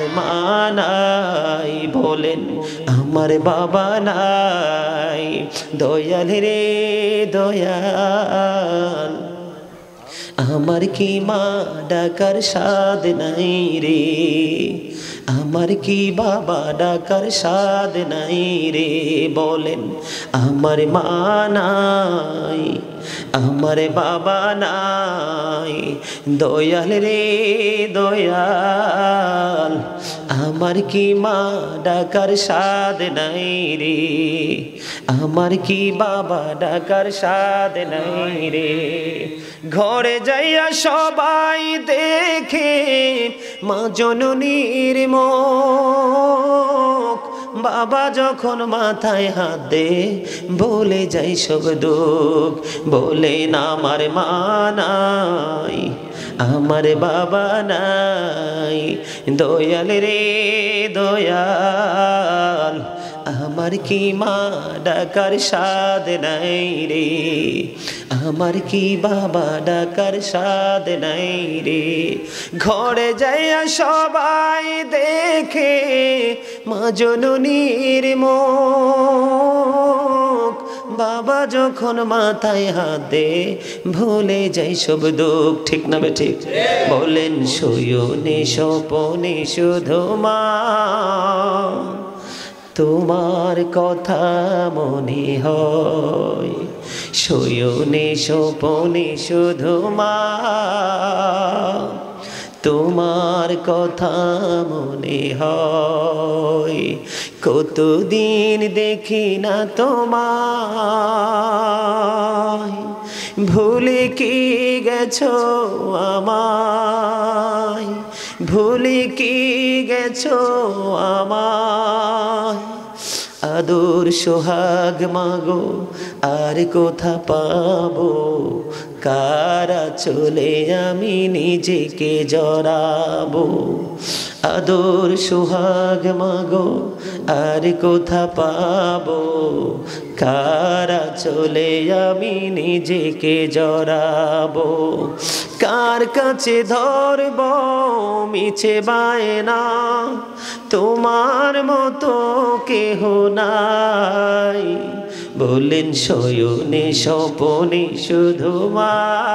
মা নাই, বলেন আমার বাবা নাই। দয়াল রে দয়াল, আমার কি মা ডাকার স্বাদ নাই রে, আমার কি বাবা ডাকার স্বাদ নাই রে, বলেন আমার মা নাই, আমার বাবা নাই। দয়াল রে দয়াল, আমার কি মা ডাকার স্বাদ নাই রে, আমার কি বাবা ডাকার স্বাদ নাই রে। ঘরে যাইয়া সবাই দেখে মা জননীর মুখ, বাবা যখন মাথায় হাত দে বলে যাই সব দুঃখ, বলেন আমার মা নাই, আমার বাবা নাই। দয়াল রে দয়াল, আমার কি মা ডাকার স্বাদ নাই রে, আমার কি বাবা ডাকার স্বাদ নাই রে। ঘরে যাইয়া সবাই দেখে মা জননীর মুখ, বাবা যখন মাথায় হাত দে ভুলে যাই সব দুঃখ। ঠিক না বে ঠিক? বলেন শয়নে স্বপনে শুধু মা তোমার কথা মনে হয়, শয়নে স্বপনে শুধু মা তোমার কথা মনে হয়। কতদিন দেখি না তোমায়, ভুলে কি গেছো আমায়, ভুলে কি গেছো আমায়। আদর সোহাগ মাগো আর কোথা পাবো, কারা চলে আমি নিজেকে জড়াবো। আদর সোহাগ মাগো আর কোথা পাবো, কারা চলে আমি নিজেকে জড়াবো। কার কাছে ধরব মিছে বায়না, তোমার মতো কেহ নাই। বলেন শয়নে স্বপনে শুধু মা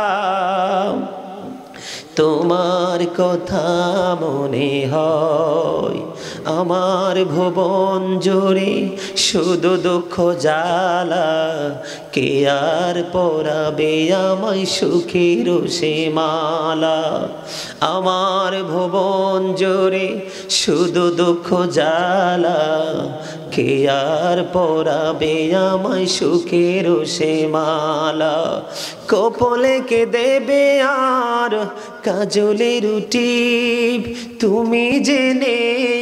তোমার কথা মনে হয়। আমার ভুবন জুড়ে শুধু দুঃখ জ্বালা, কে আর পরাবে আমায় সুখের সে মালা। আমার ভুবন জুড়ে শুধু দুঃখ জ্বালা, কে আর পরাবে আমায় সুখের সে মালা। কপলে কে দেবে আর কাজলের টিপ, তুমি জেনে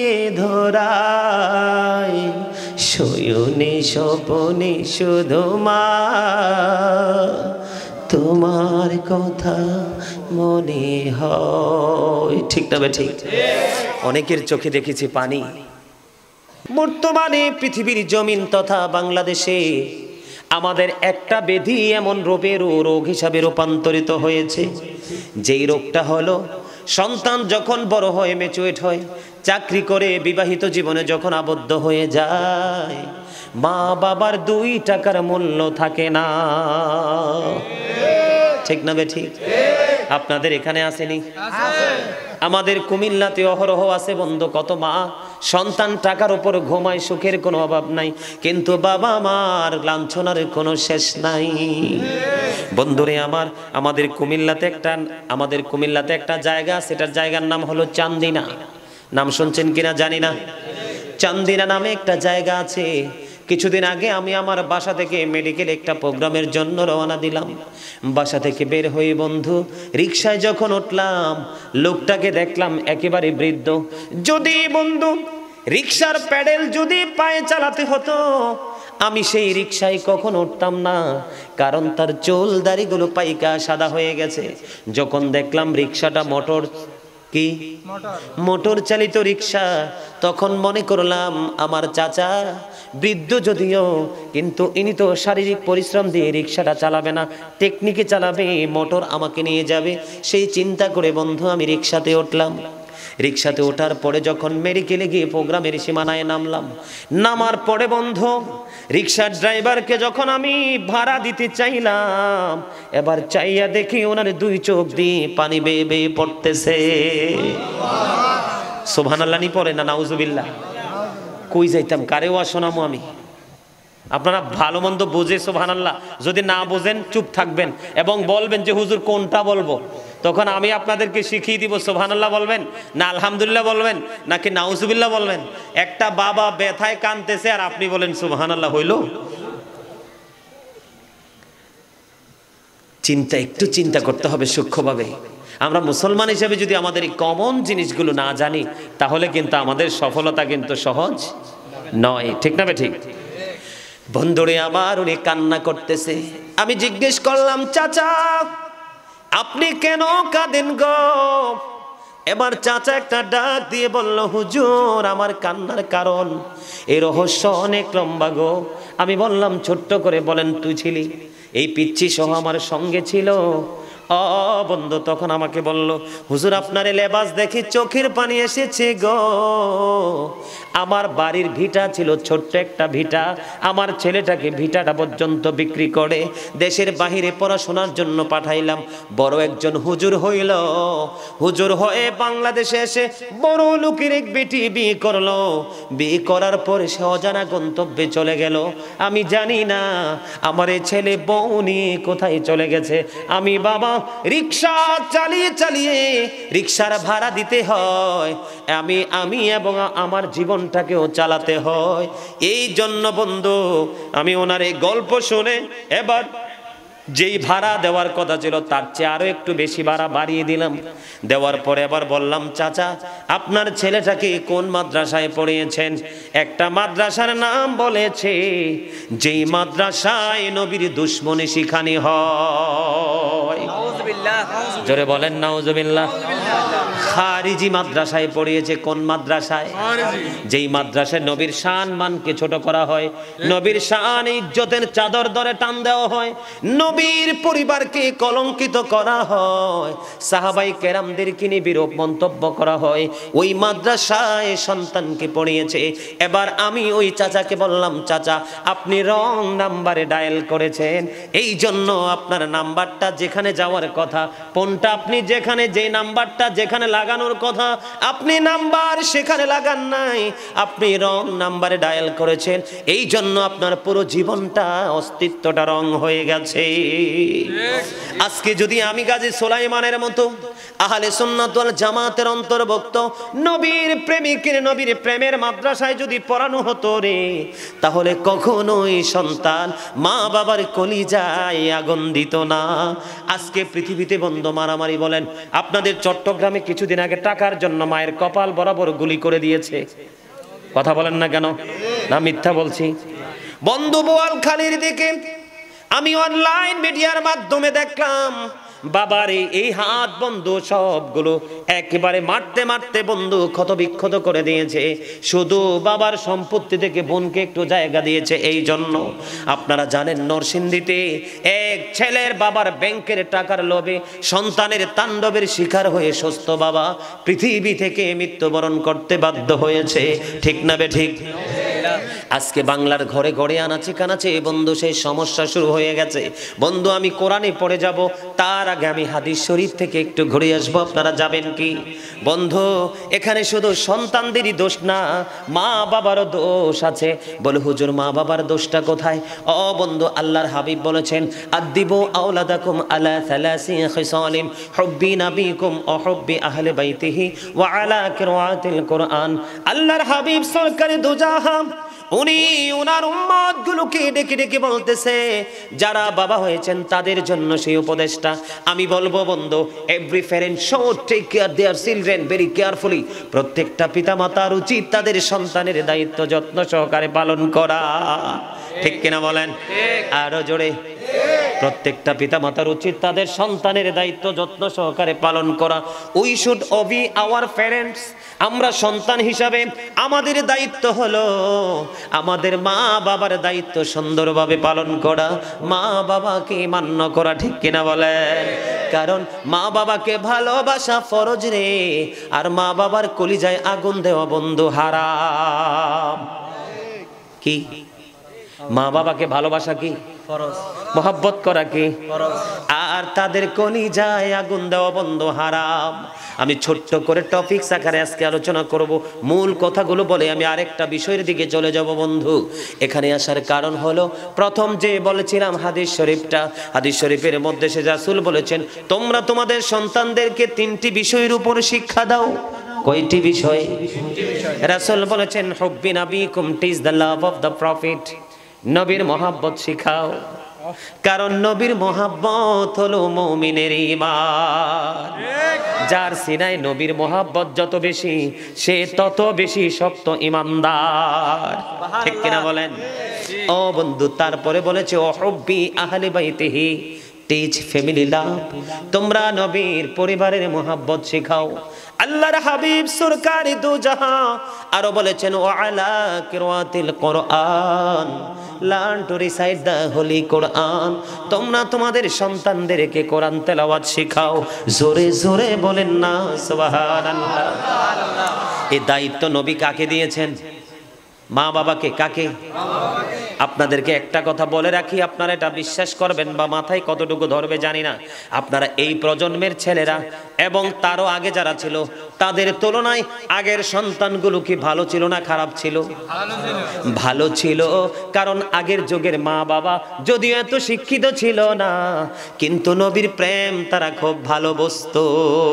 ধরাই। শয়নে স্বপনে শুধু মা তোমার কথা মনে হয়। ঠিক না বে ঠিক? অনেকের চোখে দেখেছি পানি। বর্তমানে পৃথিবীর জমিন তথা বাংলাদেশে আমাদের একটা ব্যাধি এমন রোগ হিসাবে রূপান্তরিত হয়েছে, যেই রোগটা হলো সন্তান যখন বড় হয়, ম্যাচুরেট হয়, চাকরি করে বিবাহিত জীবনে যখন আবদ্ধ হয়ে যায়, মা বাবার 2 টাকার মূল্য থাকে না। ঠিক না বে ঠিক? আপনাদের এখানে আসেনি? আমাদের কুমিল্লাতে অহরহ আছে বন্ধু। কত মা সন্তান টাকার উপর ঘুমায়, সুখের কোনো অভাব নাই, কিন্তু বাবা মার লাঞ্ছনার কোনো শেষ নাই। বন্ধুরে আমার, আমাদের কুমিল্লাতে একটা জায়গা, সেটার জায়গার নাম হলো চান্দিনা। নাম শুনছেন কিনা জানি না। চান্দিনা নামে একটা জায়গা আছে। কিছুদিন আগে আমি আমার বাসা থেকে মেডিকেল একটা প্রোগ্রামের জন্য রওনা দিলাম। বাসা থেকে বের হয়ে বন্ধু রিকশায় যখন উঠলাম, লোকটাকে দেখলাম একেবারে বৃদ্ধ। যদি বন্ধু রিকশার প্যাডেল যদি পায়ে চালাতে হতো, আমি সেই রিকশায় কখন উঠতাম না, কারণ তার চুল দাড়িগুলো পাইকা সাদা হয়ে গেছে। যখন দেখলাম রিকশাটা মোটর চালিত রিকশা, তখন মনে করলাম আমার চাচা বৃদ্ধ যদিও, কিন্তু ইনি তো শারীরিক পরিশ্রম দিয়ে রিকশাটা চালাবে না, টেকনিকে চালাবে, মোটর আমাকে নিয়ে যাবে। সেই চিন্তা করে বন্ধু আমি রিকশাতে উঠলাম। রিক্সাতে ওঠার পরে যখন মেডিকেলে গিয়ে প্রোগ্রামের সীমানায় নামলাম, নামার পরে বন্ধু রিক্সার ড্রাইভারকে যখন আমি ভাড়া দিতে চাইলাম, এবার চাইয়া দেখি ওনার দুই চোখ দিয়ে পানি বেয়ে বেয়ে পড়তেছে। সুবহানাল্লাহ নি পড়ে না নাউজুবিল্লাহ? কই যাইতাম, কারেও শোনামো আমি? আপনারা ভালো মন্দ বুঝে সুবহানাল্লাহ, যদি না বুঝেন চুপ থাকবেন এবং বলবেন যে হুজুর কোনটা বলবো, তখন আমি আপনাদেরকে শিখিয়ে দিব। সুবহানাল্লাহ বলবেন না আলহামদুলিল্লাহ বলবেন নাকি নাউজুবিল্লাহ বলবেন? একটা বাবা ব্যথায় কাঁদতেছে আর আপনি বলেন সুবহানাল্লাহ, হইল? একটু চিন্তা করতে হবে সূক্ষ্মভাবে। আমরা মুসলমান হিসেবে যদি আমাদের এই কমন জিনিসগুলো না জানি, তাহলে কিন্তু আমাদের সফলতা কিন্তু সহজ নয়। ঠিক না ঠিক? বন্ধুরে আমার উনি কান্না করতেছে। আমি জিজ্ঞেস করলাম, চাচা আপনি কেন কাঁদেন গো? এবার চাচা একটা ডাক দিয়ে বলল, হুজুর আমার কান্নার কারণ এই রহস্য অনেক লম্বা গো। আমি বললাম, ছোট্ট করে বলেন, তুই ছিলি এই পিচ্চি সহ আমার সঙ্গে ছিল? বন্ধু তখন আমাকে বলল, হুজুর আপনার লেবাস দেখি চোখের পানি এসেছে গো। আমার বাড়ির ভিটা ছিল ছোট্ট একটা ভিটা, আমার ছেলেটাকে ভিটাটা পর্যন্ত বিক্রি করে দেশের বাহিরে পড়াশোনার জন্য পাঠাইলাম। বড় একজন হুজুর হইল, হুজুর হয়ে বাংলাদেশে এসে বড় লোকের এক বেটি বিয়ে করলো। বিয়ে করার পরে সে অজানা গন্তব্যে চলে গেল। আমি জানি না আমার এই ছেলে বউ নিয়ে কোথায় চলে গেছে। আমি বাবা রিক্সা চালিয়ে চালিয়ে রিক্সার ভাড়া দিতে হয়, আমি এবং আমার জীবনটাকেও চালাতে হয়। এই জন্য বন্ধু আমি ওনার এই গল্প শুনে এবার যেই ভাড়া দেওয়ার কথা ছিল তার চেয়ে আরো একটু বেশি ভাড়া বাড়িয়ে দিলাম। দেওয়ার পরে আবার বললাম, চাচা আপনার ছেলেটাকে কোন মাদ্রাসায় পড়িয়েছেন? একটা মাদ্রাসার নাম বলেছে, যেই মাদ্রাসায় নবীর দুশমনি শিখানি হয়। জোরে বলেন নাউজুবিল্লাহ। খারিজি মাদ্রাসায় পড়িয়েছে। কোন মাদ্রাসায়? যেই মাদ্রাসায় নবীর শান মানকে ছোট করা হয়, নবীর শান ইজ্জতের চাদর ধরে টান দেওয়া হয়, নবীর পরিবারকে কলঙ্কিত করা হয়, সাহাবাই কেরামদেরকে নিয়ে বিরূপ মন্তব্য করা হয়, ওই মাদ্রাসায় সন্তানকে পড়িয়েছে। এবার আমি ওই চাচাকে বললাম, চাচা আপনি রং নাম্বারে ডায়াল করেছেন, এই জন্য আপনার নাম্বারটা যেখানে যাওয়ার কথা, ফোনটা আপনি যেখানে, যে নাম্বারটা যেখানে লাগানোর কথা আপনি নাম্বার সেখানে লাগান নাই, আপনি রং নাম্বারে ডায়াল করেছেন, এই জন্য আপনার পুরো জীবনটা অস্তিত্বটা রং হয়ে গেছে। আজকে যদি আমি গাজী সুলাইমানের মতো আহলে সুন্নাত ওয়াল জামাতের অন্তর্ভুক্ত নবীর প্রেমিকের নবীর প্রেমের মাদ্রাসায় যদি পড়ানো হতো রে, তাহলে কখনোই সন্তান মা বাবার কলিজায় আগুন দিত না। আজকে পৃথিবীতে বন্ধ মারামারি বলেন, আপনাদের চট্টগ্রামে কিছুদিন আগে টাকার জন্য মায়ের কপাল বরাবর গুলি করে দিয়েছে। কথা বলেন না কেন? না মিথ্যা বলছি? বন্ধু বোয়ালখালীর দিকে আমি অনলাইন মিডিয়ার মাধ্যমে দেখলাম, বাবার এই হাত বন্ধু সবগুলো একেবারে মারতে মারতে বন্ধু ক্ষত বিক্ষত করে দিয়েছে। শুধু বাবার সম্পত্তি থেকে বোনকে একটু জায়গা দিয়েছে। এই জন্য আপনারা জানেন নরসিংদীতে এক ছেলের বাবার ব্যাংকের টাকার লোভে সন্তানের তাণ্ডবের শিকার হয়ে সুস্থ বাবা পৃথিবী থেকে মৃত্যুবরণ করতে বাধ্য হয়েছে। ঠিক না বে ঠিক? আজকে বাংলার ঘরে ঘরে আনাচে কানাচে বন্ধু সেই সমস্যা শুরু হয়ে গেছে। বন্ধু আমি কোরআনে পড়ে যাব, তার আগে আমি হাদিস শরীফ থেকে একটু ঘুরে আসবো। আপনারা যাবেন কি? বন্ধু এখানে শুধু সন্তানদেরই দোষ না, মা বাবারও দোষ আছে। বলে হুজুর মা বাবার দোষটা কোথায়? বন্ধু আল্লাহর হাবিব বলেছেন, আদিবু আওলাদাকুম আলা সালাসি খিসালিম হুব্বি নাবিকুম ওয়া হুব্বি আহলি বাইতিহি ওয়া আলা কিরাআতিল কুরআন। আল্লাহর হাবিব সরকারে দুজাহান উনি ওনার উম্মতগুলোকে ডেকে ডেকে বলতেছে, যারা বাবা হয়েছেন তাদের জন্য সেই উপদেশটা। আমি বলবো বন্ধু, every parent should take care their children very carefully. প্রত্যেকটা পিতামাতার উচিত তাদের সন্তানের দায়িত্ব যত্ন সহকারে পালন করা। ঠিক কিনা বলেন? আরো জোরে। প্রত্যেকটা পিতামাতার উচিত তাদের সন্তানের দায়িত্ব যত্ন সহকারে পালন করা। We should obey our parents. আমরা সন্তান হিসাবে আমাদের দায়িত্ব হলো আমাদের মা বাবার দায়িত্ব সুন্দরভাবে পালন করা, মা বাবাকে মান্য করা। ঠিক কিনা বলেন? কারণ মা বাবাকে ভালোবাসা ফরজ রে, আর মা বাবার কলিজায় আগুন দেওয়া বন্ধু হারাম। কি মা বাবাকে ভালোবাসা কি ফরজ, মহব্বত করা কি ফরজ, আর তাদের কলিজায় আগুন দেওয়া বন্ধু হারাম। আমি ছোট্ট করে টপিক আকারে আজকে আলোচনা করব, মূল কথাগুলো বলে আমি আরেকটা বিষয়ের দিকে চলে যাব বন্ধু। এখানে আসার কারণ হলো, প্রথম যে বলেছিলাম হাদিস শরীফটা, হাদিস শরীফের মধ্যে সে রাসূল বলেছেন, তোমরা তোমাদের সন্তানদেরকে 3টি বিষয়ের উপর শিক্ষা দাও। কয়টি বিষয়? রাসূল বলেছেন, হুব্বি নাবিকুম, teach the love of the prophet, নবীর মহব্বত শিখাও, কারণ নবীর মহব্বত হলো মুমিনের ঈমান। যার সিনায় নবীর মহব্বত যত বেশি, সে তত বেশি শক্ত ঈমানদার। ঠিক কিনা বলেন? ও বন্ধু, তারপরে বলেছে ও হুব্বি আহলি বাইতিহি, টিচ ফ্যামিলি লাভ, তোমরা নবীর পরিবারের মহব্বত শেখাও। আল্লাহর হাবিব সরকারি দু জাহান আরো বলেছেন, ও আলা কিরাতিল কোরআন, learn to recite the holy Quran, তোমরা তোমাদের সন্তানদেরকে কোরআন তেলাওয়াত শেখাও। জোরে জোরে বলেন না সুবহানাল্লাহ। এই দায়িত্ব নবী কাকে দিয়েছেন? মা বাবাকে। কাকে? আপনাদেরকে একটা কথা বলে রাখি, আপনারা এটা বিশ্বাস করবেন বা মাথায় কতটুকু ধরবে জানি না, আপনারা এই প্রজন্মের ছেলেরা এবং তারও আগে যারা ছিল, তাদের তুলনায় আগের সন্তানগুলো কি ভালো ছিল না খারাপ ছিল? ভালো ছিল। কারণ আগের যুগের মা বাবা যদিও এত শিক্ষিত ছিল না, কিন্তু নবীর প্রেম তারা খুব ভালো বুঝতো,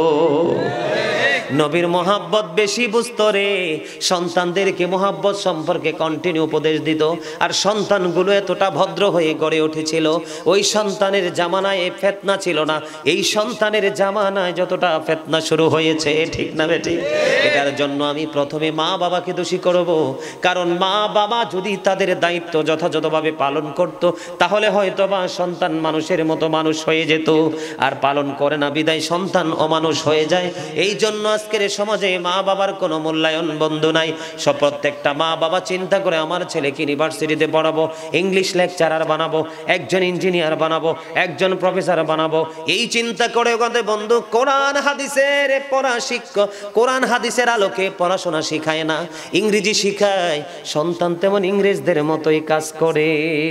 নবীর মহব্বত বেশি বুঝতো রে। সন্তানদেরকে মহব্বত সম্পর্কে কন্টিনিউ উপদেশ দিত, আর সন্তানগুলো এতটা ভদ্র হয়ে গড়ে উঠেছিল। ওই সন্তানের জামানায় ফিতনা ছিল না, এই সন্তানের জামানায় যতটা ফিতনা শুরু হয়েছে। ঠিক না বেঠিক? এটার জন্য আমি প্রথমে মা বাবাকে দোষী করব, কারণ মা বাবা যদি তাদের দায়িত্ব যথাযথভাবে পালন করত, তাহলে হয়তো বা সন্তান মানুষের মতো মানুষ হয়ে যেত, আর পালন করে না বিদায় সন্তান অমানুষ হয়ে যায়। এই জন্য আজকের সমাজে মা বাবার কোনো মূল্যায়ন বন্ধু নাই। সব প্রত্যেকটা মা বাবা চিন্তা করে, আমার ছেলেকে ইউনিভার্সিটিতে পড়াবো, ইংলিশ লেকচারার বানাবো, একজন ইঞ্জিনিয়ার বানাবো, একজন প্রফেসর বানাবো, এই চিন্তা করে ওখানে বন্ধু কোরআন হাদিসের পড়া শিক্ষক, কোরআন হাদিসের আলোকে পড়াশোনা শিখায় না, ইংরেজি শিখায়। সন্তান তেমন ইংরেজদের মতোই কাজ করে।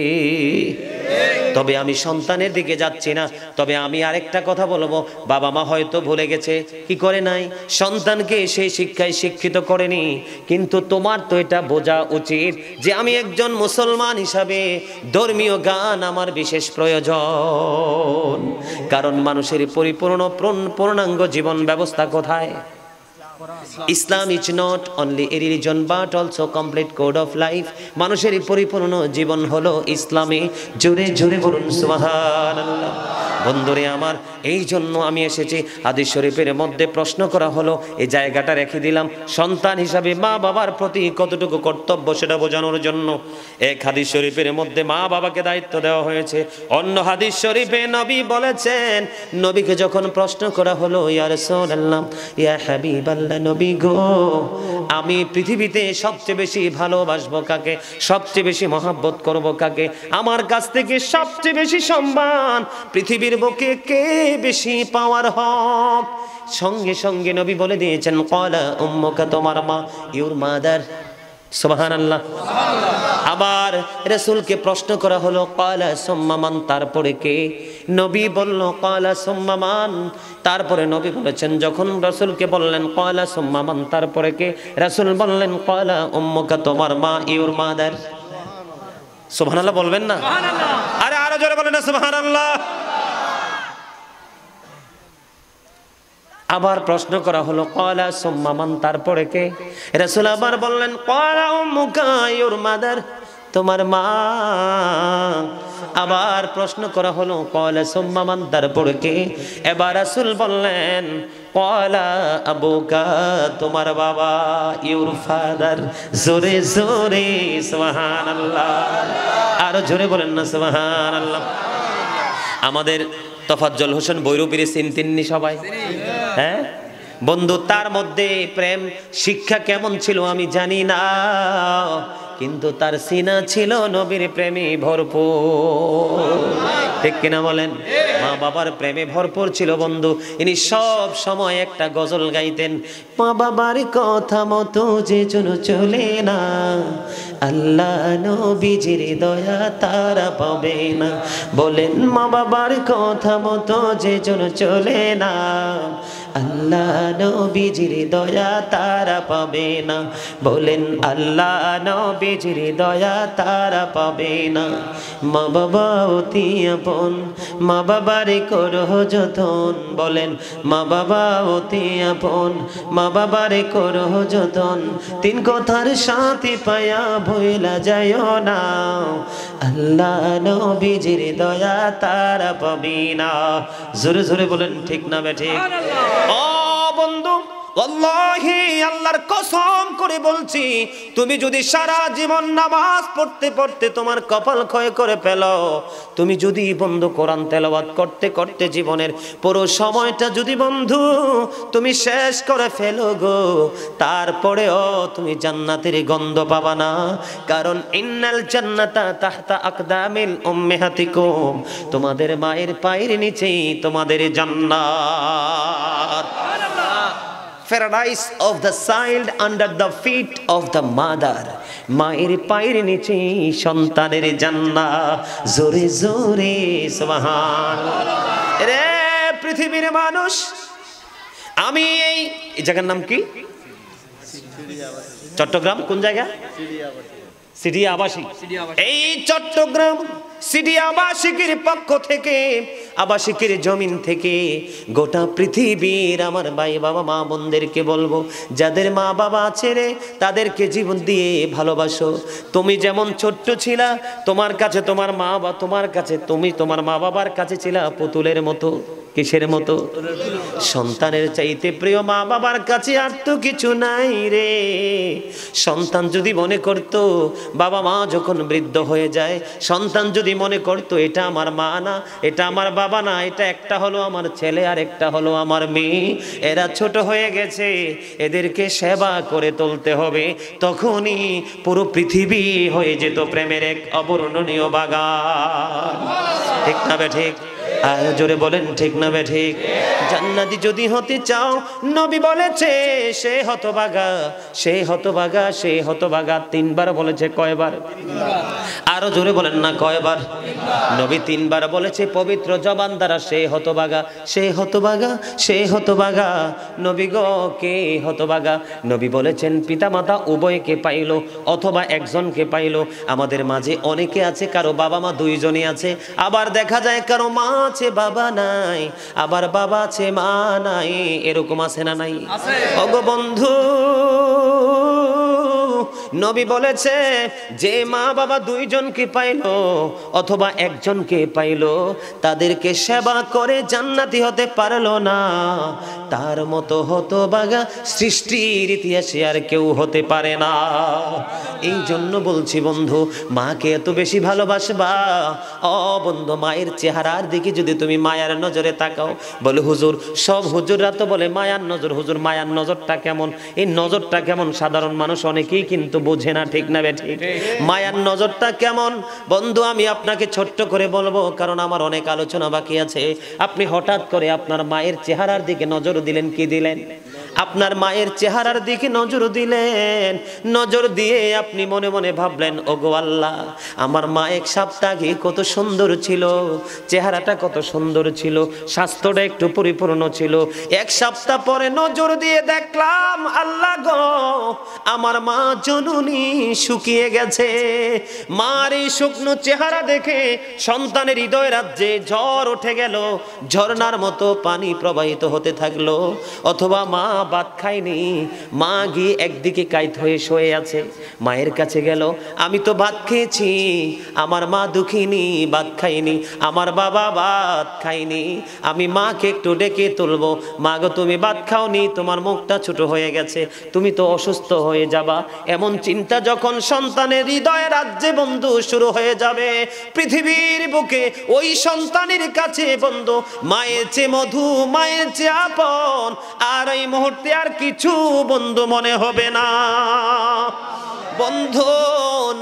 তবে আমি সন্তানের দিকে যাচ্ছি না, তবে আমি আরেকটা কথা বলবো, বাবা মা হয়তো ভুলে গেছে, কি করে নাই, সন্তানকে সেই শিক্ষায় শিক্ষিত করেনি। কিন্তু তোমার তো এটা বোঝা উচিত যে আমি একজন মুসলমান হিসাবে ধর্মীয় জ্ঞান আমার বিশেষ প্রয়োজন। কারণ মানুষের পরিপূর্ণ পূর্ণাঙ্গ জীবন ব্যবস্থা কোথায়? Islam is not only a religion but also complete code of life. মানুষের পরিপূর্ণ জীবন হলো ইসলামে। জোরে জোরে বলুন সুবহানাল্লাহ। বন্ধুরে আমার, এই জন্য আমি এসেছি। হাদিস শরীফের মধ্যে প্রশ্ন করা হলো, এই জায়গাটা রেখে দিলাম সন্তান হিসাবে মা বাবার প্রতি কতটুকু কর্তব্য সেটা বোঝানোর জন্য। এক হাদিস শরীফের মধ্যে মা বাবাকে দায়িত্ব দেওয়া হয়েছে। অন্য হাদিস শরীফে নবী বলেছেন, নবীকে যখন প্রশ্ন করা হলো, ইয়া রাসূলুল্লাহ, ইয়া হাবিবাল্লাহ, নবী গো, আমি পৃথিবীতে সবচেয়ে বেশি ভালোবাসবো কাকে, সবচেয়ে বেশি মহব্বত করব কাকে, আমার কাছ থেকে সবচেয়ে বেশি সম্মান পৃথিবীর বুকে কে বেশি পাওয়ার হক? সঙ্গে সঙ্গে নবী বলে দিয়েছেন, ক্বালা উম্মুকা, তোমার মা, ইউর মাদার। সুবহানাল্লাহ। আবার রাসূলকে প্রশ্ন করা হলো, ক্বালা সুম্মা মান, তারপরে কে? নবী বলল, ক্বালা সুম্মা মান। তারপরে নবী বলেছেন, যখন রাসূলকে বললেন ক্বালা সুম্মা মান, তারপরে কে? রাসূল বললেন, ক্বালা উম্মুকা, তোমার মা, ইউর মাদার। সুবহানাল্লাহ বলবেন না? আরে আরো জোরে বলেন না সুবহানাল্লাহ। আবার প্রশ্ন করা হলো, ক্বালা সুম্মা মান, তারপরে কে? রাসূল আবার বললেন, ক্বালা উম্মুকা, ইউর মাদার, তোমার মা। আবার প্রশ্ন করা হলো, ক্বালা সুম্মা মান, তারপরে কে? এবার রাসূল বললেন, ক্বালা আবুকা, তোমার বাবা, ইউর ফাদার। জোরে জোরে সুবহানাল্লাহ। আরো জোরে বলেন না সুবহানাল্লাহ। আমাদের তোফাজ্জল হোসেন বৈরুপীরে চিনতেননি সবাই? হ্যাঁ বন্ধু, তার মধ্যে প্রেম শিক্ষা কেমন ছিল আমি জানি না, কিন্তু তার সিনা ছিল নবীর প্রেমে ভরপুর। ঠিক কিনা বলেন? মা বাবার প্রেমে ভরপুর ছিল বন্ধু। ইনি সব সময় একটা গজল গাইতেন, মা বাবার কথা মতো যে জন চলে না, আল্লাহ নবীজির দয়া তারা পাবে না। বলেন মা বাবার কথা মতো যে জন চলে না, আল্লাহ নবীজির দয়া তারা পাবে না। বলেন আল্লাহ নবীজির দয়া তারা পাবে না। মা বাবা অতি আপন, মা বাবারে করো যতন। বলেন মা বাবা অতি আপন, মা বাবারে করো যতন। তিন কথার সাথে পায়া ভইলা যায়ও না, আল্লাহ নবীজির দয়া তারা পাবে না। জোরে জোরে বলেন ঠিক না বেঠিক? ও বন্ধু, আল্লাহি আল্লাহর কসম করে বলছি, তুমি যদি সারা জীবন নামাজ পড়তে পড়তে তোমার কপাল ক্ষয় করে ফেলো, তুমি যদি বন্ধু কোরআন তেলাওয়াত করতে করতে জীবনের পুরো সময়টা যদি বন্ধু তুমি শেষ করে ফেলো গো, তারপরেও তুমি জান্নাতের গন্ধ পাবা না। কারণ ইন্নাল জান্নাতা তাহতা আকদামিল উম্মাহাতিকুম, তোমাদের মায়ের পায়ের নিচেই তোমাদের জান্নাত। Paradise of the child under the feet of the mother, মায়ের পায়ের নিচে সন্তানের জান্নাত। জোরে জোরে সুবহানাল্লাহ। রে পৃথিবীর মানুষ, আমি এই জায়গার নাম কি? চট্টগ্রাম। কোন জায়গা? সিডি আবাসিক। এই চট্টগ্রাম সিডি আবাসিকের পক্ষ থেকে, আবাসিকের জমিন থেকে গোটা পৃথিবীর আমার ভাই বাবা মা বোনদেরকে বলবো, যাদের মা বাবা আছে রে, তাদেরকে জীবন দিয়ে ভালোবাসো। তুমি যেমন ছোট্ট ছিলা, তোমার কাছে তোমার মা বা তোমার কাছে তুমি তোমার মা বাবার কাছে ছিলা পুতুলের মতো। কিসের মতো? সন্তানের চাইতে প্রিয় মা বাবার কাছে আর তো কিছু নাই রে। সন্তান যদি মনে করতো বাবা মা যখন বৃদ্ধ হয়ে যায়, সন্তান যদি মনে করতো এটা আমার মা না, এটা আমার বাবা না, এটা একটা হলো আমার ছেলে আর একটা হলো আমার মেয়ে, এরা ছোট হয়ে গেছে, এদেরকে সেবা করে তুলতে হবে, তখনই পুরো পৃথিবী হয়ে যেত প্রেমের এক অবর্ণনীয় বাগান। ঠিক না বে ঠিক? আর জোরে বলেন ঠিক না বে ঠিক? জান্নাতি যদি হতে চাও, নবী বলেছে সে হতভাগা, সে হতভাগা, সে হতভাগা। তিনবার বলেছে। কয়বার? আরো জোরে বলেন না কয়বার? নবী তিনবার বলেছে পবিত্র জবান দ্বারা, সে হতভাগা, সে হতভাগা, সে হতভাগা। নবী গো কে হতভাগা? নবী বলেছেন পিতামাতা উভয়কে পাইলো অথবা একজনকে পাইলো। আমাদের মাঝে অনেকে আছে কারো বাবা মা দুইজনই আছে, আবার দেখা যায় কারো মা আছে বাবা নাই, আবার বাবা আছে মা নাই। এরকম আছে না নাই? ওগো বন্ধু, নবী বলেছে যে মা বাবা দুইজনকে পাইলো অথবা একজনকে পাইলো, তাদেরকে সেবা করে জান্নাতি হতে পারলো না, তার মতো হতভাগা সৃষ্টির ইতিহাসে আর কেউ হতে পারে না। এই জন্য বলছি বন্ধু, মাকে এত বেশি ভালোবাসবা। ও বন্ধু, মায়ের চেহারার দিকে যদি তুমি মায়ার নজরে তাকাও, বলে হুজুর সব হুজুররা তো বলে মায়ার নজর, হুজুর মায়ার নজরটা কেমন? এই নজরটা কেমন সাধারণ মানুষ অনেকেই কিন্তু বোঝে না। ঠিক না বেঠি? মায়ার নজরটা কেমন বন্ধু আমি আপনাকে ছোট্ট করে বলবো, কারণ আমার অনেক আলোচনা বাকি আছে। আপনি হঠাৎ করে আপনার মায়ের চেহারার দিকে নজর দিলেন, কি দিলেন? আপনার মায়ের চেহারার দিকে নজর দিলেন, নজর দিয়ে আপনি মনে মনে ভাবলেন, ওগো আল্লাহ, আমার মা এক সপ্তাহ আগে কত সুন্দর ছিল, চেহারাটা কত সুন্দর ছিল, স্বাস্থ্যটা একটু পরিপূর্ণ ছিল। এক সপ্তাহ পরে নজর দিয়ে দেখলাম, আল্লাহ গো, আমার মা জননী শুকিয়ে গেছে। মার এই শুকনো চেহারা দেখে সন্তানের হৃদয় রাজ্যে ঝড় উঠে গেল, ঝর্ণার মতো পানি প্রবাহিত হতে থাকলো। অথবা মা ভাত খায়নি, মা গিয়ে একদিকে কাইত হয়ে শুয়ে আছে, মায়ের কাছে গেল, আমি তো ভাত খেয়েছি, আমার মা দুঃখিনী, ভাত খাইনি, আমার বাবা ভাত খাইনি, আমি মাকে একটু ডেকে তুলবো, মা গো তুমি ভাত খাওনি, তোমার মুখটা ছোট হয়ে গেছে, তুমি তো অসুস্থ হয়ে যাবা। এমন চিন্তা যখন সন্তানের হৃদয় রাজ্যে বন্ধু শুরু হয়ে যাবে, পৃথিবীর বুকে ওই সন্তানের কাছে বন্ধু মায়ের চেয়ে মধু, মায়ের চেয়ে আপন আর এই মুহূর্তে আর কিছু বন্ধু মনে হবে না। বন্ধু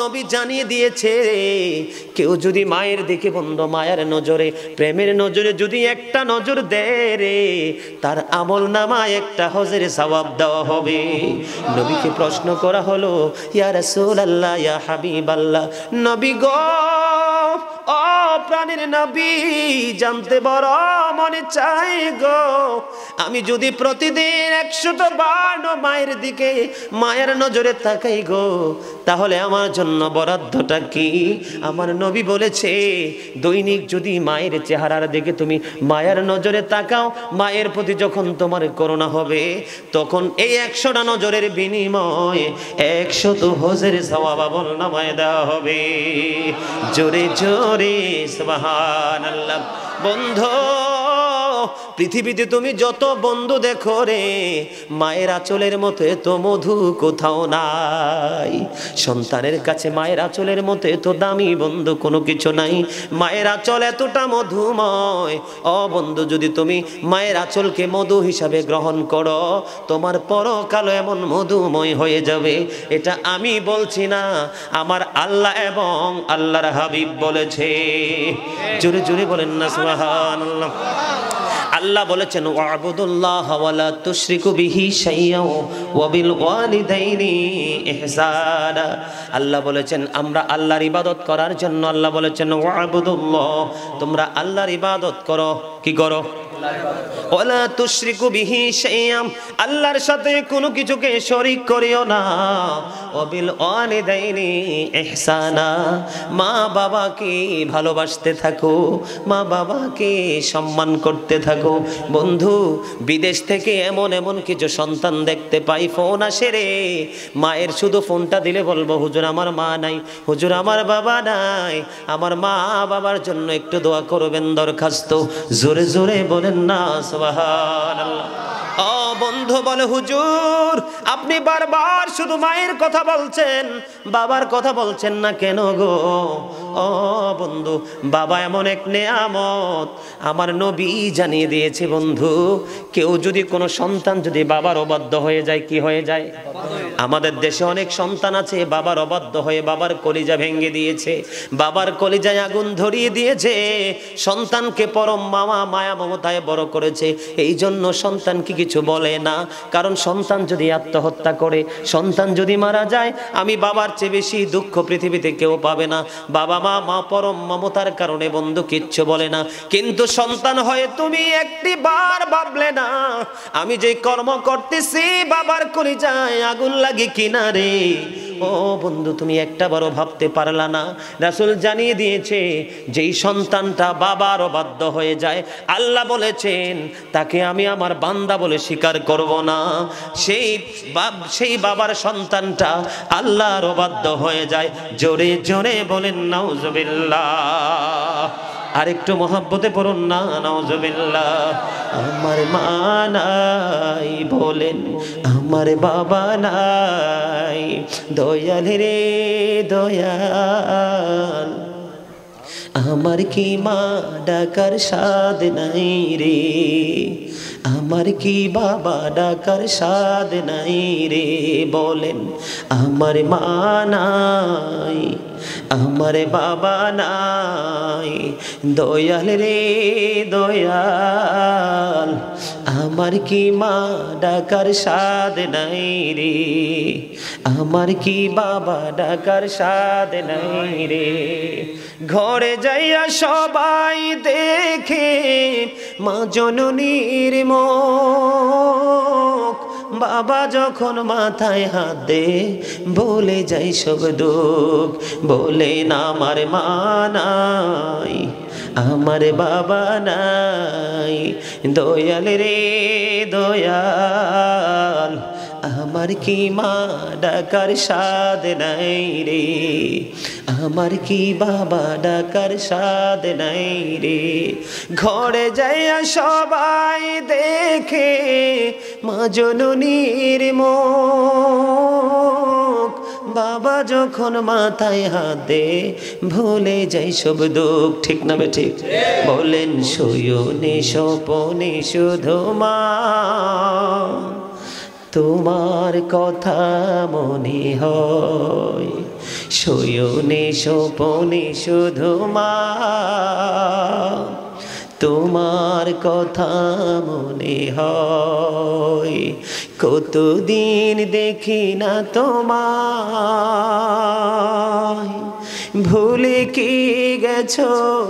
নবী জানিয়ে দিয়েছে কেউ যদি মায়ের দিকে বন্ধু মায়ের নজরে প্রেমের নজরে যদি একটা নজর দেয় রে তার আমল নামায় একটা হজের সওয়াব দেওয়া হবে। নবীকে প্রশ্ন করা হলো ইয়া রাসূলুল্লাহ ইয়া হাবিবাল্লাহ, নবী গো ও প্রাণের নবী জানতে বড় মনে চাই গো, আমি যদি প্রতিদিন 100টা বার মায়ের দিকে মায়ের নজরে তাকাই গো তাহলে আমার জন্য বরাদ্দটা কি? আমার নবী বলেছে দৈনিক যদি মায়ের চেহারার দিকে তুমি মায়ের নজরে তাকাও, মায়ের প্রতি যখন তোমার করুণা হবে তখন এই 100টা নজরের বিনিময়ে 100 হজের সওয়াব আমলনামায় দেওয়া হবে। জোরে জোরে সুবহানাল্লাহ। বন্ধু পৃথিবীতে তুমি যত বন্ধু দেখো রে মায়ের আঁচলের মতো এত মধু কোথাও নাই। সন্তানের কাছে মায়ের আঁচলের মতো এত দামি বন্ধু কোনো কিছু নাই। মায়ের আঁচল এতটা মধুময়। ও বন্ধু যদি তুমি মায়ের আঁচলকে মধু হিসাবে গ্রহণ করো তোমার পরকাল এমন মধুময় হয়ে যাবে। এটা আমি বলছি না, আমার আল্লাহ এবং আল্লাহর হাবিব বলেছে। জোরে জোরে বলেন না সুবহানাল্লাহ। আল্লাহ বলেছেন ওয়াবুদুল্লাহ ওয়ালা তুশরিকু বিহি শাইয়্যা ওয়া বিল ওয়ালিদাইনি ইহসানা। আল্লাহ বলেছেন আমরা আল্লাহর ইবাদত করার জন্য আল্লাহ বলেছেন ওয়াবুদুল্লাহ, তোমরা আল্লাহর ইবাদত করো। কি করো? ওয়ালা তুশরিকু বিহি শাইয়্যা, আল্লাহর সাথে কোনো কিছুকে শরীক করিও না। ওয়া বিল ওয়ালিদাইনি ইহসানা, মা বাবাকে ভালোবাসতে থাকো, মা বাবাকে সম্মান করতে থাকো। বন্ধু বিদেশ থেকে এমন এমন কিছু সন্তান দেখতে পাই ফোন আসে রে, মায়ের শুধু ফোনটা দিলে বলবো হুজুর আমার মা নাই, হুজুর আমার বাবা নাই, আমার মা বাবার জন্য একটু দোয়া করবেন দরখাস্ত। জোরে জোরে বলেন না সুবহানাল্লাহ। ও বন্ধু বলে হুজুর আপনি বারবার শুধু মায়ের কথা বলছেন বাবার কথা বলছেন না কেন গো? ও বন্ধু বাবা এমন এক নেয়ামত, আমার নবী জানিয়ে দিয়েছে বন্ধু কেউ যদি কোনো সন্তান যদি বাবার অবাধ্য হয়ে যায় কি হয়ে যায়? আমাদের দেশে অনেক সন্তান আছে বাবার অবাধ্য হয়ে বাবার কলিজা ভেঙে দিয়েছে, বাবার কলিজায় আগুন ধরিয়ে দিয়েছে, সন্তানকে পরম মামা মায়া মমতায় বড় করেছে, এই জন্য সন্তানকে কিছু বলে না। কারণ সন্তান যদি আত্মহত্যা করে, সন্তান যদি মারা যায়, আমি বাবার চেয়ে বেশি দুঃখ পৃথিবীতে কেউ পাবে না। বাবা মা মা পরম মমতার কারণে বন্ধু কিচ্ছু বলে না। কিন্তু সন্তান হয়ে তুমি একটি বার ভাবলে না আমি যে কর্ম করতেছি বাবার কলিজায় আগুন লাগে কিনা রে? ও বন্ধু তুমি একটা বারও ভাবতে পারলা না। রাসূল জানিয়ে দিয়েছে যেই সন্তানটা বাবার অবাধ্য হয়ে যায় আল্লাহ বলেছেন তাকে আমি আমার বান্দা বলে স্বীকার করব না। সেই বাবার সন্তানটা আল্লাহর অবাধ্য হয়ে যায়। জোরে জোরে বলেন নাউজুবিল্লাহ। আরেকটু মহব্বতে পড়ুন না নাউজুবিল্লাহ। আমার মা নাই বলেন আমার বাবা নাই, দয়াল রে দয়াল আমার কি মা ডাকার স্বাদ নাই রে, আমার কি বাবা ডাকার স্বাদ নাই রে, বলেন আমার মা নাই আমার বাবা নাই, দয়াল রে দয়াল আমার কি মা ডাকার স্বাদ নাই রে, আমার কি বাবা ডাকার স্বাদ নাই রে। ঘরে যাইয়া সবাই দেখে মা জননীর মুখ, বাবা যখন মাথায় হাত দে বলে যাই সব দুঃখ, বলে না আমার মা নাই আমার বাবা নাই, দয়াল রে দয়াল আমার কি মা ডাকার স্বাদ নাই রে, আমার কি বাবা ডাকার স্বাদ নাই রে। ঘরে যাইয়া সবাই দেখে মা জননীর মুখ, বাবা যখন মাথায় হাত দে ভুলে যাই সব দুঃখ। ঠিক না বে ঠিক? বলেন শয়নে স্বপনে শুধু মা তোমার কথা মনে হয়, শয়নে স্বপনে শুধু মা তোমার কথা মনে হয়, কতদিন দেখি না তোমায়, ভুলে কি গেছো